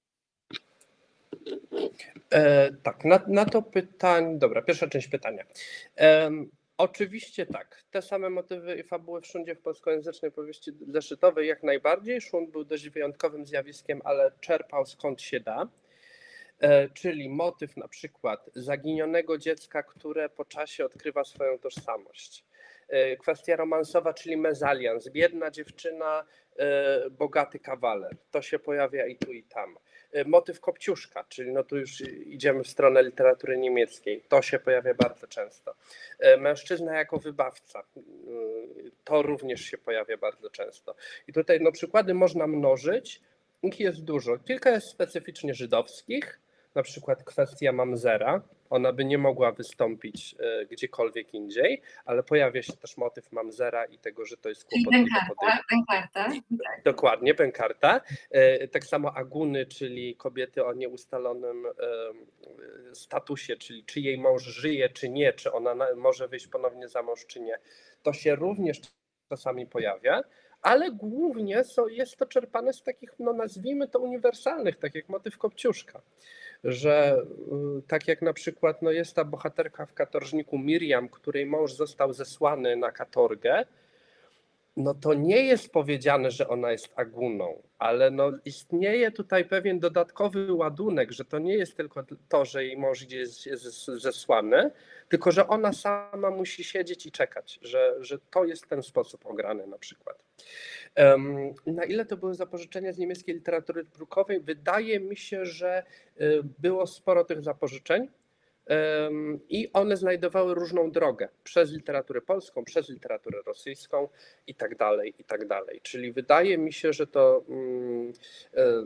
E, tak, na, na to pytanie, dobra, pierwsza część pytania. E, oczywiście tak, te same motywy i fabuły w Szundzie w polskojęzycznej powieści zeszytowej jak najbardziej. Szund był dość wyjątkowym zjawiskiem, ale czerpał skąd się da. E, czyli motyw na przykład zaginionego dziecka, które po czasie odkrywa swoją tożsamość. E, kwestia romansowa, czyli mezalians, biedna dziewczyna, e, bogaty kawaler. To się pojawia i tu i tam. Motyw Kopciuszka, czyli no tu już idziemy w stronę literatury niemieckiej, to się pojawia bardzo często. Mężczyzna jako wybawca, to również się pojawia bardzo często. I tutaj no, przykłady można mnożyć, ich jest dużo. Kilka jest specyficznie żydowskich, na przykład kwestia mamzera, ona by nie mogła wystąpić gdziekolwiek indziej, ale pojawia się też motyw mamzera i tego, że to jest kłopotliwe podejście. Bękarta. Dokładnie, bękarta. Tak samo aguny, czyli kobiety o nieustalonym statusie, czyli czy jej mąż żyje, czy nie, czy ona może wyjść ponownie za mąż, czy nie. To się również czasami pojawia, ale głównie jest to czerpane z takich, no nazwijmy to uniwersalnych, tak jak motyw Kopciuszka. Że tak jak na przykład no jest ta bohaterka w katorżniku Miriam, której mąż został zesłany na katorgę, no to nie jest powiedziane, że ona jest aguną, ale no istnieje tutaj pewien dodatkowy ładunek, że to nie jest tylko to, że jej mąż jest, jest zesłany, tylko że ona sama musi siedzieć i czekać, że, że to jest ten sposób ograny na przykład. Um, na ile to były zapożyczenia z niemieckiej literatury brukowej? Wydaje mi się, że było sporo tych zapożyczeń. I one znajdowały różną drogę przez literaturę polską, przez literaturę rosyjską i tak dalej, i tak dalej. Czyli wydaje mi się, że to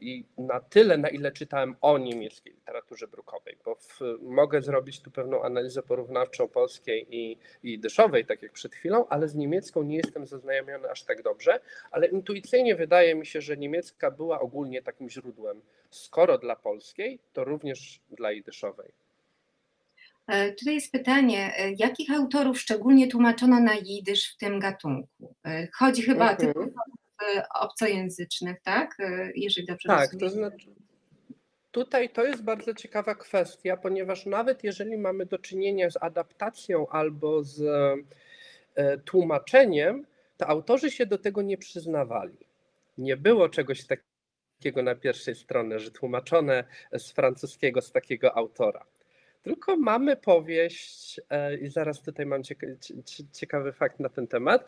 i na tyle, na ile czytałem o niemieckiej literaturze brukowej, bo w, mogę zrobić tu pewną analizę porównawczą polskiej i, i dyszowej, tak jak przed chwilą, ale z niemiecką nie jestem zaznajomiony aż tak dobrze, ale intuicyjnie wydaje mi się, że niemiecka była ogólnie takim źródłem. Skoro dla polskiej, to również dla jidyszowej. Tutaj jest pytanie, jakich autorów szczególnie tłumaczono na jidysz w tym gatunku? Chodzi chyba mhm. tylko o obcojęzycznych, tak? Jeżeli dobrze tak, rozumiem. To znaczy tutaj to jest bardzo ciekawa kwestia, ponieważ nawet jeżeli mamy do czynienia z adaptacją albo z tłumaczeniem, to autorzy się do tego nie przyznawali. Nie było czegoś takiego na pierwszej stronie, że tłumaczone z francuskiego z takiego autora. Tylko mamy powieść, i zaraz tutaj mam ciekawy fakt na ten temat,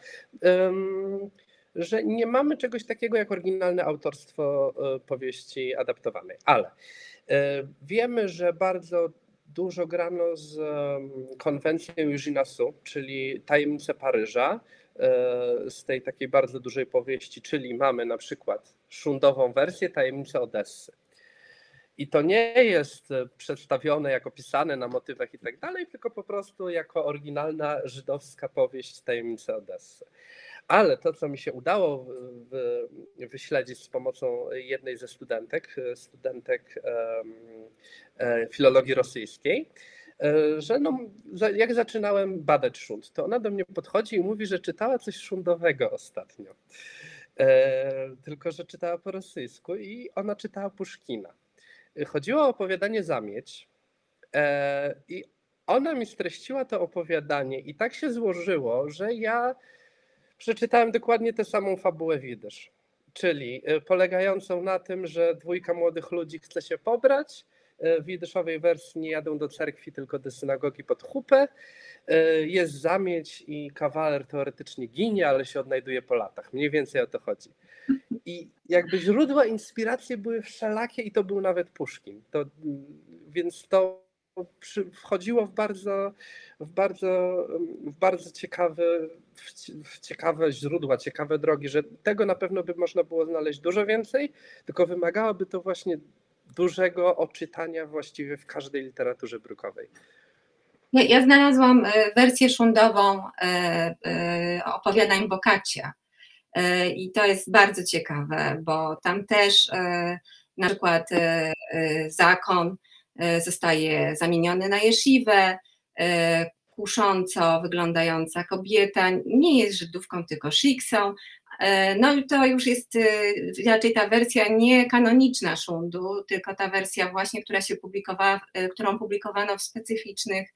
że nie mamy czegoś takiego jak oryginalne autorstwo powieści adaptowanej, ale wiemy, że bardzo dużo grano z konwencją Eugène'a Sue, czyli Tajemnice Paryża, z tej takiej bardzo dużej powieści, czyli mamy na przykład szundową wersję Tajemnice Odessy. I to nie jest przedstawione jako pisane na motywach i tak dalej, tylko po prostu jako oryginalna żydowska powieść Tajemnice Odessy. Ale to, co mi się udało wyśledzić z pomocą jednej ze studentek, studentek filologii rosyjskiej, że no, jak zaczynałem badać szund, to ona do mnie podchodzi i mówi, że czytała coś szundowego ostatnio. Tylko że czytała po rosyjsku i ona czytała Puszkina. Chodziło o opowiadanie Zamieć i ona mi streściła to opowiadanie i tak się złożyło, że ja przeczytałem dokładnie tę samą fabułę w jidysz, czyli polegającą na tym, że dwójka młodych ludzi chce się pobrać, w jidyszowej wersji nie jadą do cerkwi, tylko do synagogi pod chupę, jest zamieć i kawaler teoretycznie ginie, ale się odnajduje po latach. Mniej więcej o to chodzi. I jakby źródła inspiracji były wszelakie i to był nawet Puszkin. To, więc to wchodziło w bardzo, w bardzo, w bardzo ciekawe, w ciekawe źródła, ciekawe drogi, że tego na pewno by można było znaleźć dużo więcej, tylko wymagałoby to właśnie dużego odczytania właściwie w każdej literaturze brukowej. Ja, ja znalazłam wersję szundową opowiadań Boccaccia. I to jest bardzo ciekawe, bo tam też na przykład zakon zostaje zamieniony na jesziwę, kusząco wyglądająca kobieta nie jest Żydówką, tylko sziksą. No i to już jest raczej ta wersja nie kanoniczna szundu, tylko ta wersja właśnie, która się publikowała, którą publikowano w specyficznych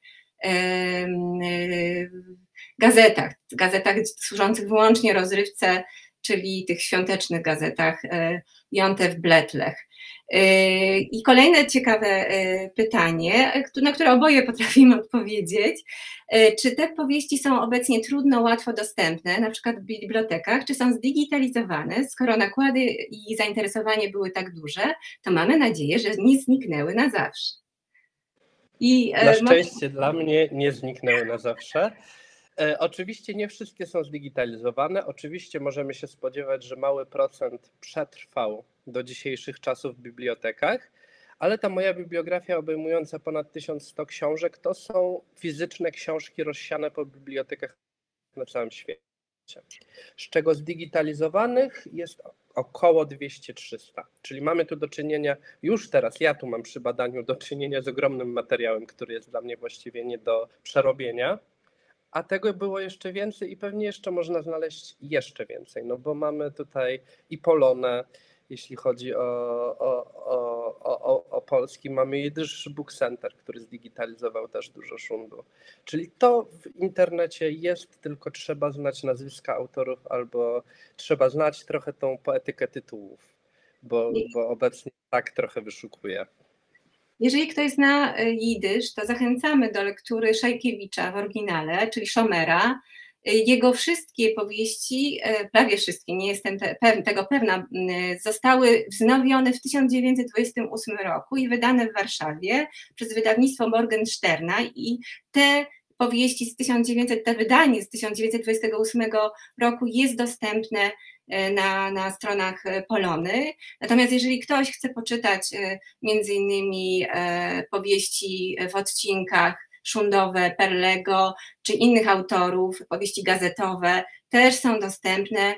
gazetach, gazetach służących wyłącznie rozrywce, czyli tych świątecznych gazetach Jontew Blättlech. I kolejne ciekawe pytanie, na które oboje potrafimy odpowiedzieć. Czy te powieści są obecnie trudno, łatwo dostępne, na przykład w bibliotekach, czy są zdigitalizowane? Skoro nakłady i zainteresowanie były tak duże, to mamy nadzieję, że nie zniknęły na zawsze. I na szczęście może... dla mnie nie zniknęły na zawsze. E, oczywiście nie wszystkie są zdigitalizowane. Oczywiście możemy się spodziewać, że mały procent przetrwał do dzisiejszych czasów w bibliotekach, ale ta moja bibliografia obejmująca ponad tysiąc sto książek to są fizyczne książki rozsiane po bibliotekach na całym świecie, z czego zdigitalizowanych jest około dwieście trzysta, czyli mamy tu do czynienia, już teraz ja tu mam przy badaniu do czynienia z ogromnym materiałem, który jest dla mnie właściwie nie do przerobienia, a tego było jeszcze więcej i pewnie jeszcze można znaleźć jeszcze więcej, no bo mamy tutaj i Polonę, jeśli chodzi o, o, o, o, o polski, mamy Yiddish Book Center, który zdigitalizował też dużo szundu. Czyli to w internecie jest, tylko trzeba znać nazwiska autorów albo trzeba znać trochę tą poetykę tytułów, bo, bo obecnie tak trochę wyszukuję. Jeżeli ktoś zna jidysz, to zachęcamy do lektury Szajkiewicza w oryginale, czyli Szomera. Jego wszystkie powieści, prawie wszystkie, nie jestem te, pew, tego pewna, zostały wznowione w tysiąc dziewięćset dwudziestym ósmym roku i wydane w Warszawie przez wydawnictwo Morgensterna i te powieści z tysiąc dziewięćset, te wydanie z tysiąc dziewięćset dwudziestego ósmego roku jest dostępne na, na stronach Polony. Natomiast jeżeli ktoś chce poczytać między innymi powieści w odcinkach Szundowe, Perlego czy innych autorów, powieści gazetowe, też są dostępne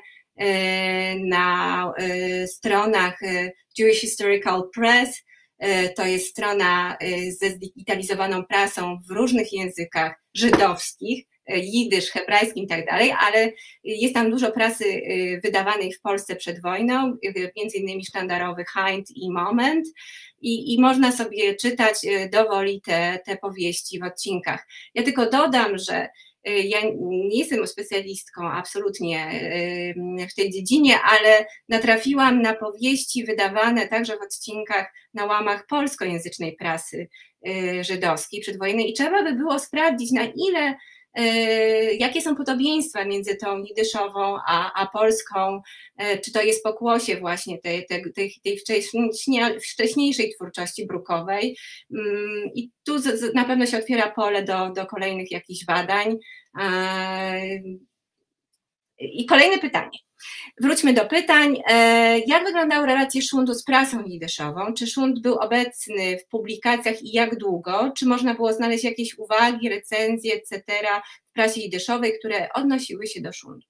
na stronach Jewish Historical Press. To jest strona ze zdigitalizowaną prasą w różnych językach żydowskich, jidysz, hebrajskim i tak dalej, ale jest tam dużo prasy wydawanej w Polsce przed wojną, między innymi sztandarowy Hind i Moment, i, i można sobie czytać dowoli te, te powieści w odcinkach. Ja tylko dodam, że ja nie jestem specjalistką absolutnie w tej dziedzinie, ale natrafiłam na powieści wydawane także w odcinkach na łamach polskojęzycznej prasy żydowskiej przedwojennej i trzeba by było sprawdzić, na ile jakie są podobieństwa między tą jidyszową a, a polską, czy to jest pokłosie właśnie tej, tej, tej, tej wcześniejszej twórczości brukowej i tu na pewno się otwiera pole do, do kolejnych jakichś badań. I kolejne pytanie. Wróćmy do pytań. Jak wyglądały relacje Szundu z prasą jidyszową? Czy Szund był obecny w publikacjach i jak długo? Czy można było znaleźć jakieś uwagi, recenzje, et cetera w prasie jidyszowej, które odnosiły się do Szundu?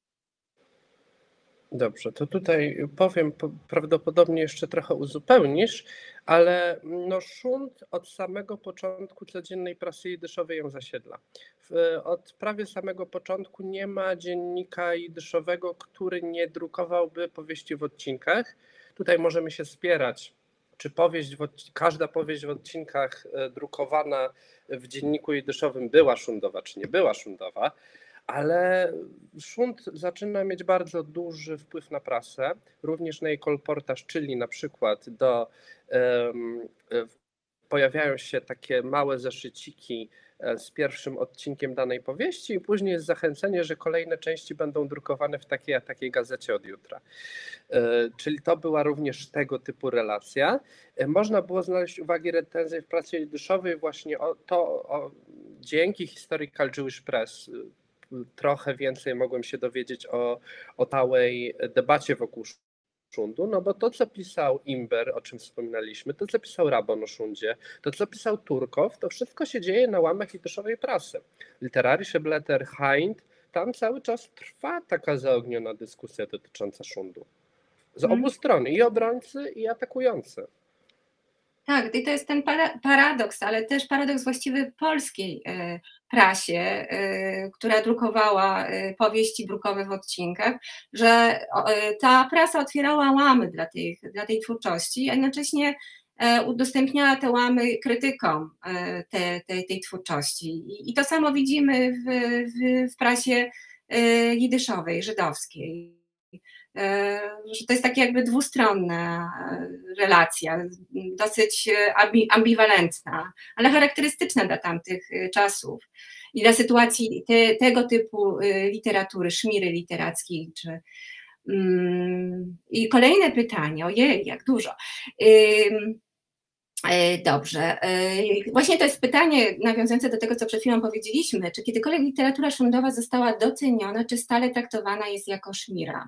Dobrze, to tutaj powiem, prawdopodobnie jeszcze trochę uzupełnisz, ale no Szund od samego początku codziennej prasy jidyszowej ją zasiedla. Od prawie samego początku nie ma dziennika jidyszowego, który nie drukowałby powieści w odcinkach. Tutaj możemy się spierać, czy powieść w, każda powieść w odcinkach drukowana w dzienniku jidyszowym była szundowa, czy nie była szundowa. Ale Szund zaczyna mieć bardzo duży wpływ na prasę, również na jej kolportaż, czyli na przykład do, um, pojawiają się takie małe zeszyciki z pierwszym odcinkiem danej powieści i później jest zachęcenie, że kolejne części będą drukowane w takiej a takiej gazecie od jutra. Czyli to była również tego typu relacja. Można było znaleźć uwagi, recenzje w prasie jidyszowej właśnie o to, o, dzięki Historical Jewish Press trochę więcej mogłem się dowiedzieć o, o całej debacie wokół Szundu, no bo to, co pisał Imber, o czym wspominaliśmy, to, co pisał Rabon o Szundzie, to, co pisał Turkow, to wszystko się dzieje na łamach jidyszowej prasy. Literarische Blätter, Hind, tam cały czas trwa taka zaogniona dyskusja dotycząca Szundu. Z obu hmm. stron, i obrońcy, i atakujący. Tak, i to jest ten paradoks, ale też paradoks właściwy polskiej prasie, która drukowała powieści brukowe w odcinkach, że ta prasa otwierała łamy dla tej, dla tej twórczości, a jednocześnie udostępniała te łamy krytykom te, te, tej twórczości. I, i to samo widzimy w, w, w prasie jidyszowej, żydowskiej. Że to jest taka jakby dwustronna relacja, dosyć ambiwalentna, ale charakterystyczna dla tamtych czasów i dla sytuacji te, tego typu literatury, szmiry literackiej. Czy, um, I kolejne pytanie, ojej, jak dużo. Um, Dobrze. Właśnie to jest pytanie nawiązujące do tego, co przed chwilą powiedzieliśmy. Czy kiedykolwiek literatura szundowa została doceniona, czy stale traktowana jest jako szmira?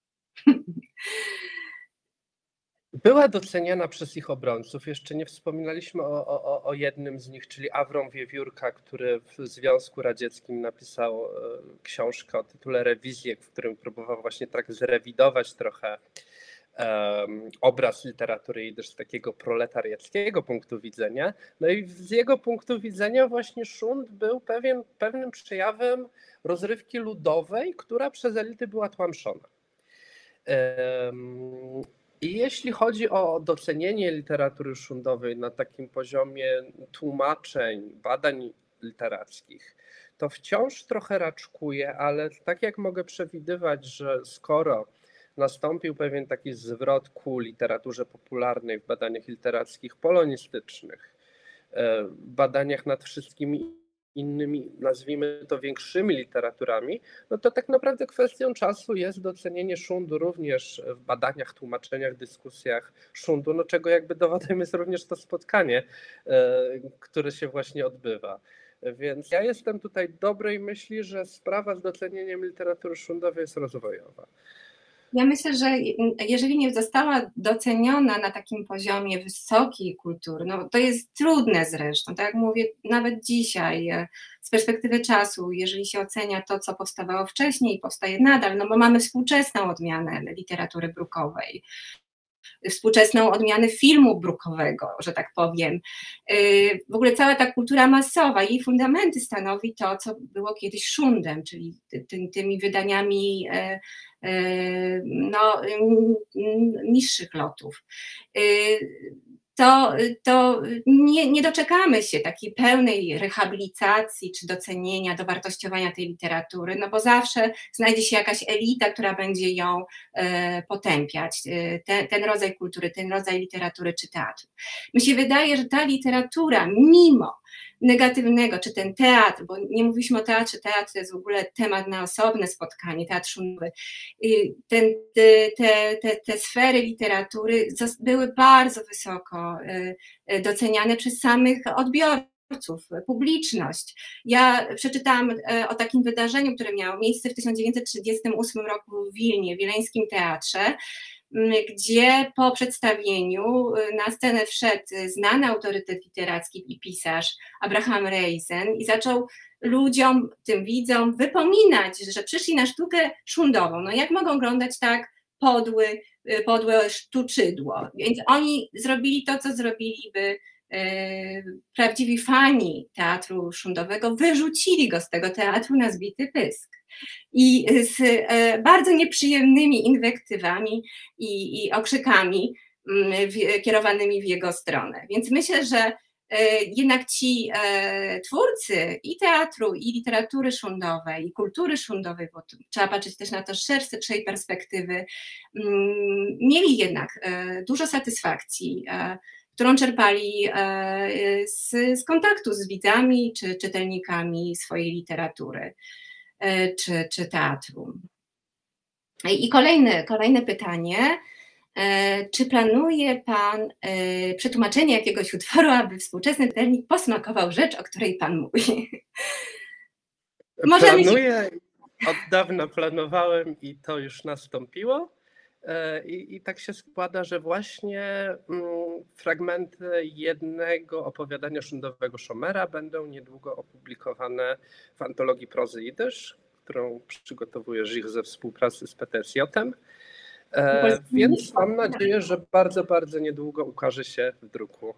Była doceniana przez ich obrońców. Jeszcze nie wspominaliśmy o, o, o jednym z nich, czyli Awrom Wiewiórka, który w Związku Radzieckim napisał książkę o tytule Rewizje, w którym próbował właśnie tak zrewidować trochę um, obraz literatury jidysz z takiego proletariackiego punktu widzenia. No i z jego punktu widzenia właśnie Szund był pewien, pewnym przejawem rozrywki ludowej, która przez elity była tłamszona. I jeśli chodzi o docenienie literatury szundowej na takim poziomie tłumaczeń, badań literackich, to wciąż trochę raczkuje, ale tak jak mogę przewidywać, że skoro nastąpił pewien taki zwrot ku literaturze popularnej w badaniach literackich polonistycznych, badaniach nad wszystkimi innymi, nazwijmy to, większymi literaturami, no to tak naprawdę kwestią czasu jest docenienie Szundu również w badaniach, tłumaczeniach, dyskusjach Szundu, no czego jakby dowodem jest również to spotkanie, które się właśnie odbywa. Więc ja jestem tutaj dobrej myśli, że sprawa z docenieniem literatury szundowej jest rozwojowa. Ja myślę, że jeżeli nie została doceniona na takim poziomie wysokiej kultury, no to jest trudne zresztą, tak jak mówię, nawet dzisiaj z perspektywy czasu, jeżeli się ocenia to, co powstawało wcześniej, powstaje nadal, no bo mamy współczesną odmianę literatury brukowej, współczesną odmianę filmu brukowego, że tak powiem. W ogóle cała ta kultura masowa, jej fundamenty stanowi to, co było kiedyś szundem, czyli ty, tymi wydaniami no, niższych lotów. To, to nie, nie doczekamy się takiej pełnej rehabilitacji czy docenienia, dowartościowania tej literatury, no bo zawsze znajdzie się jakaś elita, która będzie ją e, potępiać, e, te, ten rodzaj kultury, ten rodzaj literatury czy teatru. Mi się wydaje, że ta literatura, mimo negatywnego, czy ten teatr, bo nie mówiliśmy o teatrze, teatr to jest w ogóle temat na osobne spotkanie, teatr szumny, ten, te, te, te, te sfery literatury były bardzo wysoko doceniane przez samych odbiorców, publiczność. Ja przeczytałam o takim wydarzeniu, które miało miejsce w tysiąc dziewięćset trzydziestym ósmym roku w Wilnie, w Wileńskim Teatrze, gdzie po przedstawieniu na scenę wszedł znany autorytet literacki i pisarz Abraham Reisen i zaczął ludziom, tym widzom wypominać, że przyszli na sztukę szundową. No jak mogą oglądać tak podły, podłe sztuczydło? Więc oni zrobili to, co zrobiliby e, prawdziwi fani teatru szundowego, wyrzucili go z tego teatru na zbity pysk. I z e, bardzo nieprzyjemnymi inwektywami i, i okrzykami w, kierowanymi w jego stronę. Więc myślę, że e, jednak ci e, twórcy i teatru, i literatury szundowej, i kultury szundowej, bo trzeba patrzeć też na to z szerszej perspektywy, m, mieli jednak e, dużo satysfakcji, e, którą czerpali e, z, z kontaktu z widzami czy czytelnikami swojej literatury. Czy, czy teatru. I kolejne, kolejne pytanie. Czy planuje Pan przetłumaczenie jakiegoś utworu, aby współczesny czytelnik posmakował rzecz, o której Pan mówi? Planuję, od dawna planowałem i to już nastąpiło. I, I tak się składa, że właśnie mm, fragmenty jednego opowiadania szundowego Szomera będą niedługo opublikowane w antologii prozy Jidysz, którą przygotowuje Żich ze współpracy z Petersjotem. E, więc mam nadzieję, że bardzo, bardzo niedługo ukaże się w druku.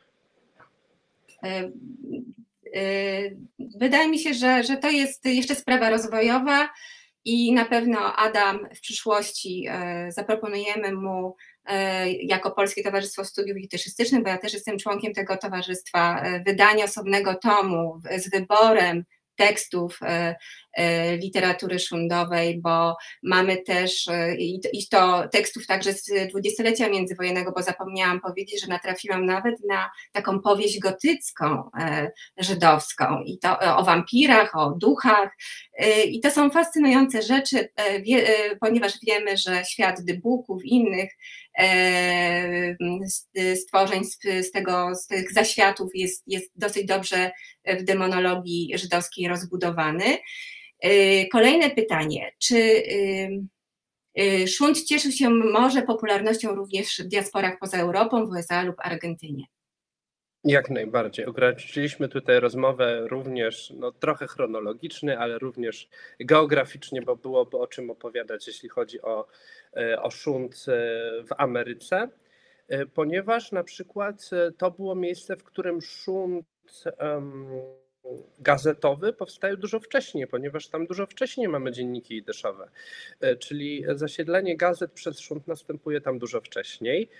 Wydaje mi się, że, że to jest jeszcze sprawa rozwojowa. I na pewno Adam w przyszłości e, zaproponujemy mu e, jako Polskie Towarzystwo Studiów Jidyszystycznych, bo ja też jestem członkiem tego towarzystwa, e, wydanie osobnego tomu z wyborem tekstów e, e, literatury szundowej, bo mamy też e, i, i to tekstów także z dwudziestolecia międzywojennego, bo zapomniałam powiedzieć, że natrafiłam nawet na taką powieść gotycką e, żydowską i to o wampirach, o duchach e, i to są fascynujące rzeczy, e, wie, e, ponieważ wiemy, że świat dybuków i innych e, stworzeń z, z, tego, z tych zaświatów jest, jest dosyć dobrze w demonologii żydowskiej rozbudowany. Kolejne pytanie, czy szund cieszył się może popularnością również w diasporach poza Europą, w U S A lub Argentynie? Jak najbardziej. Ograniczyliśmy tutaj rozmowę również no, trochę chronologicznie, ale również geograficznie, bo byłoby o czym opowiadać, jeśli chodzi o, o szund w Ameryce, ponieważ na przykład to było miejsce, w którym szund um, gazetowy powstaje dużo wcześniej, ponieważ tam dużo wcześniej mamy dzienniki jidyszowe, czyli zasiedlenie gazet przez szund następuje tam dużo wcześniej.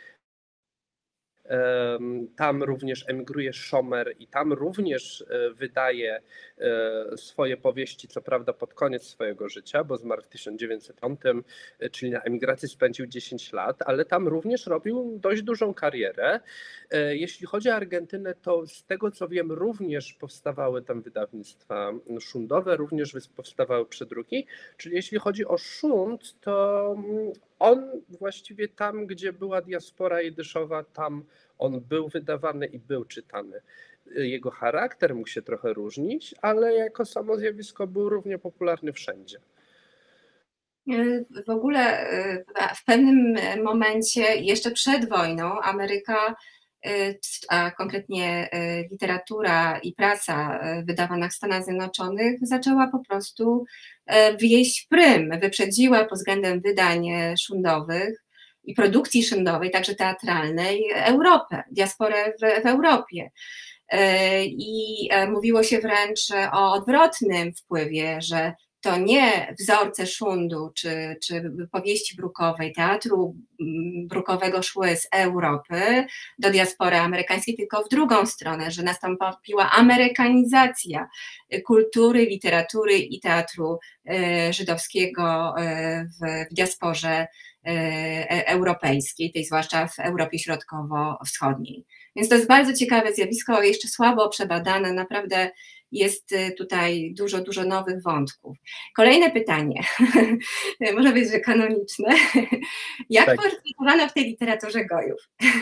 Tam również emigruje Szomer i tam również wydaje swoje powieści, co prawda pod koniec swojego życia, bo zmarł w tysiąc dziewięćset piątym, czyli na emigracji spędził dziesięć lat, ale tam również robił dość dużą karierę. Jeśli chodzi o Argentynę, to z tego co wiem również powstawały tam wydawnictwa szundowe, również powstawały przedruki, czyli jeśli chodzi o szund, to on właściwie tam, gdzie była diaspora jidyszowa, tam on był wydawany i był czytany. Jego charakter mógł się trochę różnić, ale jako samo zjawisko był równie popularny wszędzie. W ogóle w pewnym momencie, jeszcze przed wojną, Ameryka, a konkretnie literatura i prasa wydawana w Stanach Zjednoczonych zaczęła po prostu wjeść w prym, wyprzedziła pod względem wydań szundowych i produkcji szundowej, także teatralnej, Europę, diasporę w, w Europie. I mówiło się wręcz o odwrotnym wpływie, że to nie wzorce szundu czy, czy powieści brukowej, teatru brukowego szły z Europy do diaspory amerykańskiej, tylko w drugą stronę, że nastąpiła amerykanizacja kultury, literatury i teatru żydowskiego w, w diasporze europejskiej, tej zwłaszcza w Europie Środkowo-Wschodniej. Więc to jest bardzo ciekawe zjawisko, jeszcze słabo przebadane, naprawdę jest tutaj dużo, dużo nowych wątków. Kolejne pytanie, może być, że kanoniczne. Jak tak. portretowano w tej literaturze Gojów?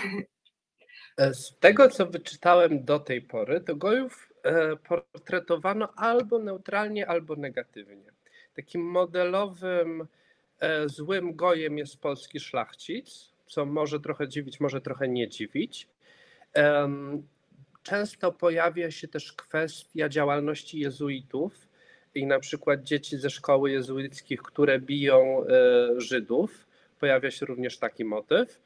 Z tego, co wyczytałem do tej pory, to Gojów portretowano albo neutralnie, albo negatywnie. Takim modelowym złym Gojem jest polski szlachcic, co może trochę dziwić, może trochę nie dziwić. Często pojawia się też kwestia działalności jezuitów i na przykład dzieci ze szkoły jezuickich, które biją Żydów. Pojawia się również taki motyw.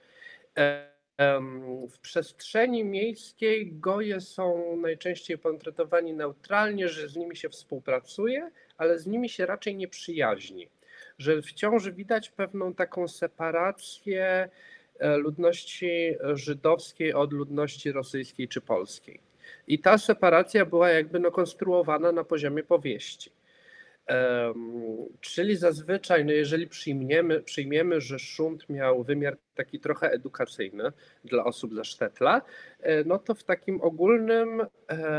W przestrzeni miejskiej Goje są najczęściej portretowani neutralnie, że z nimi się współpracuje, ale z nimi się raczej nie przyjaźni. Że wciąż widać pewną taką separację ludności żydowskiej od ludności rosyjskiej czy polskiej. I ta separacja była jakby no konstruowana na poziomie powieści. Um, czyli zazwyczaj, no jeżeli przyjmiemy, przyjmiemy, że Szund miał wymiar taki trochę edukacyjny dla osób ze Sztetla, no to w takim ogólnym um,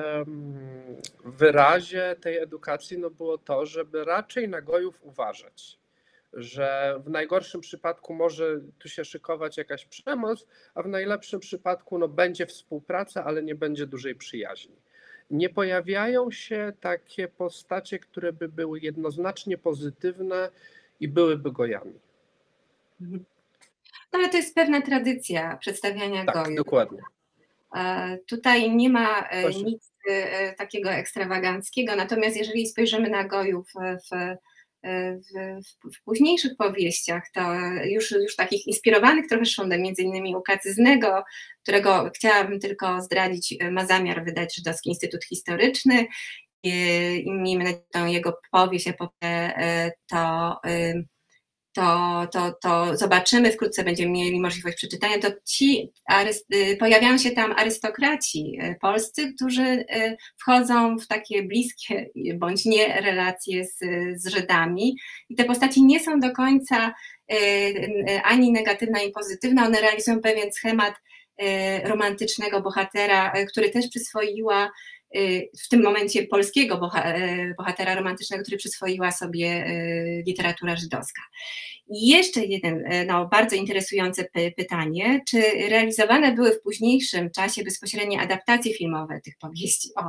wyrazie tej edukacji no było to, żeby raczej na Gojów uważać. Że w najgorszym przypadku może tu się szykować jakaś przemoc, a w najlepszym przypadku no, będzie współpraca, ale nie będzie dużej przyjaźni. Nie pojawiają się takie postacie, które by były jednoznacznie pozytywne i byłyby Gojami. No ale to jest pewna tradycja przedstawiania tak, Gojów. Dokładnie. Tutaj nie ma Proszę. nic takiego ekstrawaganckiego, natomiast jeżeli spojrzymy na Gojów w W, w, w późniejszych powieściach, to już, już takich inspirowanych trochę Szundem, między innymi u Kacyznego, którego chciałabym tylko zdradzić, ma zamiar wydać Żydowski Instytut Historyczny i, i miejmy nadzieję, że jego powieść epokę, to, to, to, to zobaczymy, wkrótce będziemy mieli możliwość przeczytania, to ci pojawiają się tam arystokraci polscy, którzy wchodzą w takie bliskie bądź nie relacje z, z Żydami i te postaci nie są do końca ani negatywne, ani pozytywne, one realizują pewien schemat romantycznego bohatera, który też przyswoiła w tym momencie polskiego bohatera romantycznego, który przyswoiła sobie literatura żydowska. I jeszcze jeden no, bardzo interesujące pytanie, czy realizowane były w późniejszym czasie bezpośrednie adaptacje filmowe tych powieści? O.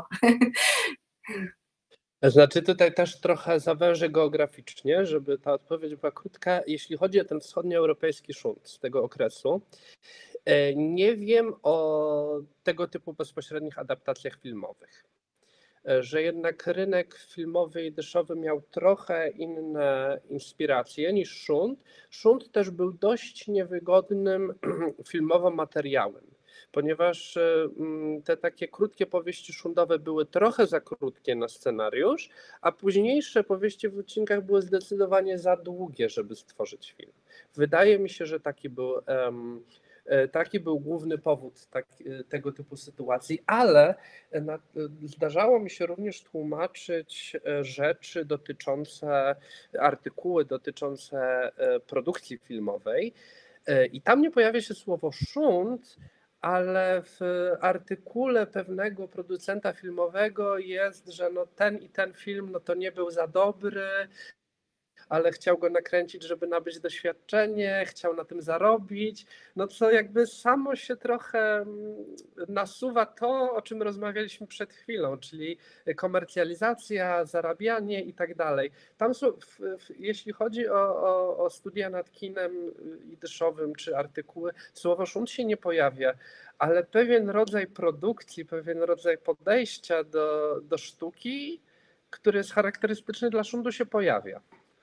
Znaczy tutaj też trochę zawężę geograficznie, żeby ta odpowiedź była krótka. Jeśli chodzi o ten wschodnioeuropejski Szund z tego okresu, nie wiem o tego typu bezpośrednich adaptacjach filmowych. Że jednak rynek filmowy i dyszowy miał trochę inne inspiracje niż Szund. Szund też był dość niewygodnym filmowo materiałem, ponieważ te takie krótkie powieści szundowe były trochę za krótkie na scenariusz, a późniejsze powieści w odcinkach były zdecydowanie za długie, żeby stworzyć film. Wydaje mi się, że taki był... Um, Taki był główny powód tak, tego typu sytuacji, ale na, zdarzało mi się również tłumaczyć rzeczy dotyczące, artykuły dotyczące produkcji filmowej i tam nie pojawia się słowo Szund, ale w artykule pewnego producenta filmowego jest, że no ten i ten film no to nie był za dobry, ale chciał go nakręcić, żeby nabyć doświadczenie, chciał na tym zarobić, no co jakby samo się trochę nasuwa to, o czym rozmawialiśmy przed chwilą, czyli komercjalizacja, zarabianie i tak dalej. Tam są, w, w, jeśli chodzi o, o, o studia nad kinem jidyszowym czy artykuły, słowo szunt się nie pojawia, ale pewien rodzaj produkcji, pewien rodzaj podejścia do, do sztuki, który jest charakterystyczny dla szuntu, się pojawia.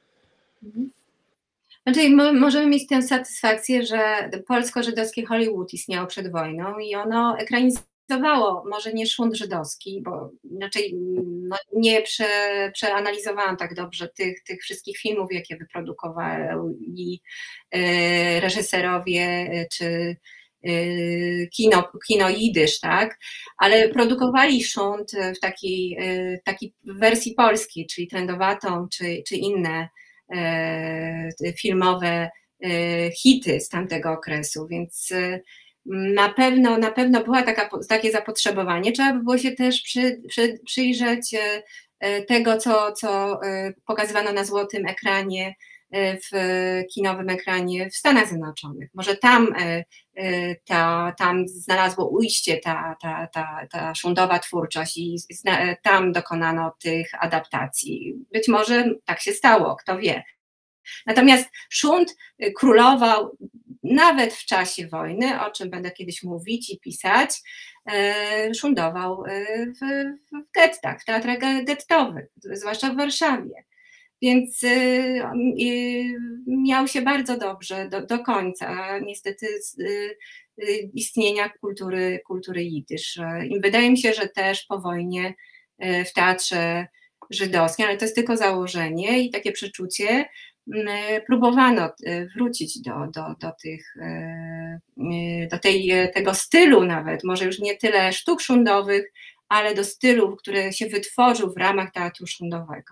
Znaczy, możemy mieć tę satysfakcję, że polsko-żydowskie Hollywood istniało przed wojną i ono ekranizowało, może nie szunt żydowski, bo inaczej no, nie prze, przeanalizowałam tak dobrze tych, tych wszystkich filmów, jakie wyprodukowali e, reżyserowie czy Kino, kino jidysz, tak? Ale produkowali szunt w takiej, takiej wersji polskiej, czyli trendowatą, czy, czy inne e, filmowe e, hity z tamtego okresu, więc na pewno, na pewno była taka, takie zapotrzebowanie. Trzeba by było się też przy, przy, przyjrzeć tego, co, co pokazywano na złotym ekranie, w kinowym ekranie w Stanach Zjednoczonych. Może tam, ta, tam znalazło ujście ta, ta, ta, ta szuntowa twórczość i tam dokonano tych adaptacji. Być może tak się stało, kto wie. Natomiast szunt królował nawet w czasie wojny, o czym będę kiedyś mówić i pisać, szuntował w, w gettach, w teatrach gettowych, zwłaszcza w Warszawie. Więc y, y, miał się bardzo dobrze do, do końca, niestety, z, y, istnienia kultury, kultury jidysz. I wydaje mi się, że też po wojnie y, w teatrze żydowskim, ale to jest tylko założenie i takie przeczucie, y, próbowano wrócić do, do, do, tych, y, do tej, tego stylu nawet, może już nie tyle sztuk szuntowych, ale do stylu, który się wytworzył w ramach teatru szundowego.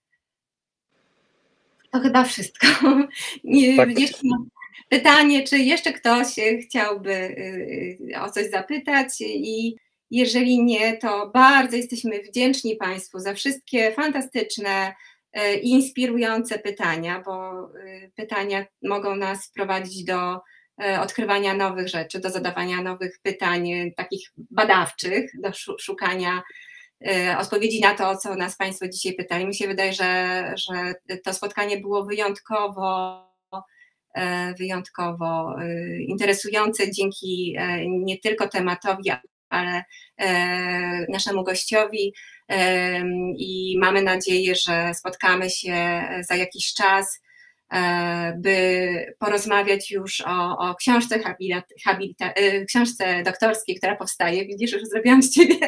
To chyba wszystko. Tak. Jeszcze mam pytanie, czy jeszcze ktoś chciałby o coś zapytać i jeżeli nie, to bardzo jesteśmy wdzięczni Państwu za wszystkie fantastyczne i inspirujące pytania, bo pytania mogą nas prowadzić do odkrywania nowych rzeczy, do zadawania nowych pytań, takich badawczych, do szukania odpowiedzi na to, o co nas Państwo dzisiaj pytali. Mi się wydaje, że, że to spotkanie było wyjątkowo, wyjątkowo interesujące dzięki nie tylko tematowi, ale naszemu gościowi i mamy nadzieję, że spotkamy się za jakiś czas, by porozmawiać już o, o książce, habilita, habilita, książce doktorskiej, która powstaje. Widzisz, już zrobiłam z Ciebie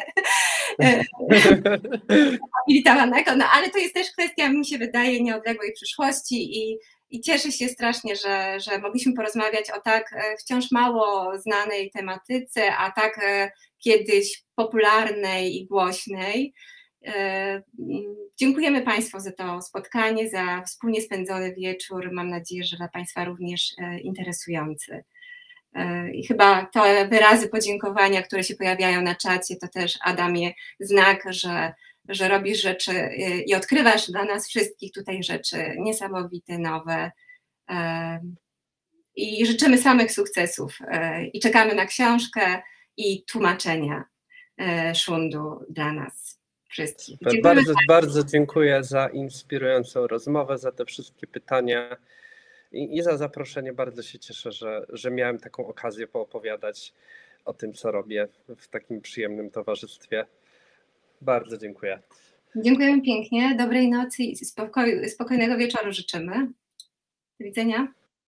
habilitowanego, no ale to jest też kwestia, mi się wydaje, nieodległej przyszłości i, i cieszę się strasznie, że, że mogliśmy porozmawiać o tak wciąż mało znanej tematyce, a tak kiedyś popularnej i głośnej. Dziękujemy Państwu za to spotkanie, za wspólnie spędzony wieczór. Mam nadzieję, że dla Państwa również interesujący. I chyba te wyrazy podziękowania, które się pojawiają na czacie, to też, Adamie, znak, że, że robisz rzeczy i odkrywasz dla nas wszystkich tutaj rzeczy niesamowite, nowe. I życzymy samych sukcesów i czekamy na książkę i tłumaczenia szuntu dla nas wszystkich. Bardzo, bardzo, bardzo dziękuję za inspirującą rozmowę, za te wszystkie pytania i, i za zaproszenie. Bardzo się cieszę, że, że miałem taką okazję poopowiadać o tym, co robię w takim przyjemnym towarzystwie. Bardzo dziękuję. Dziękujemy pięknie. Dobrej nocy i spokoj, spokojnego wieczoru życzymy. Do widzenia.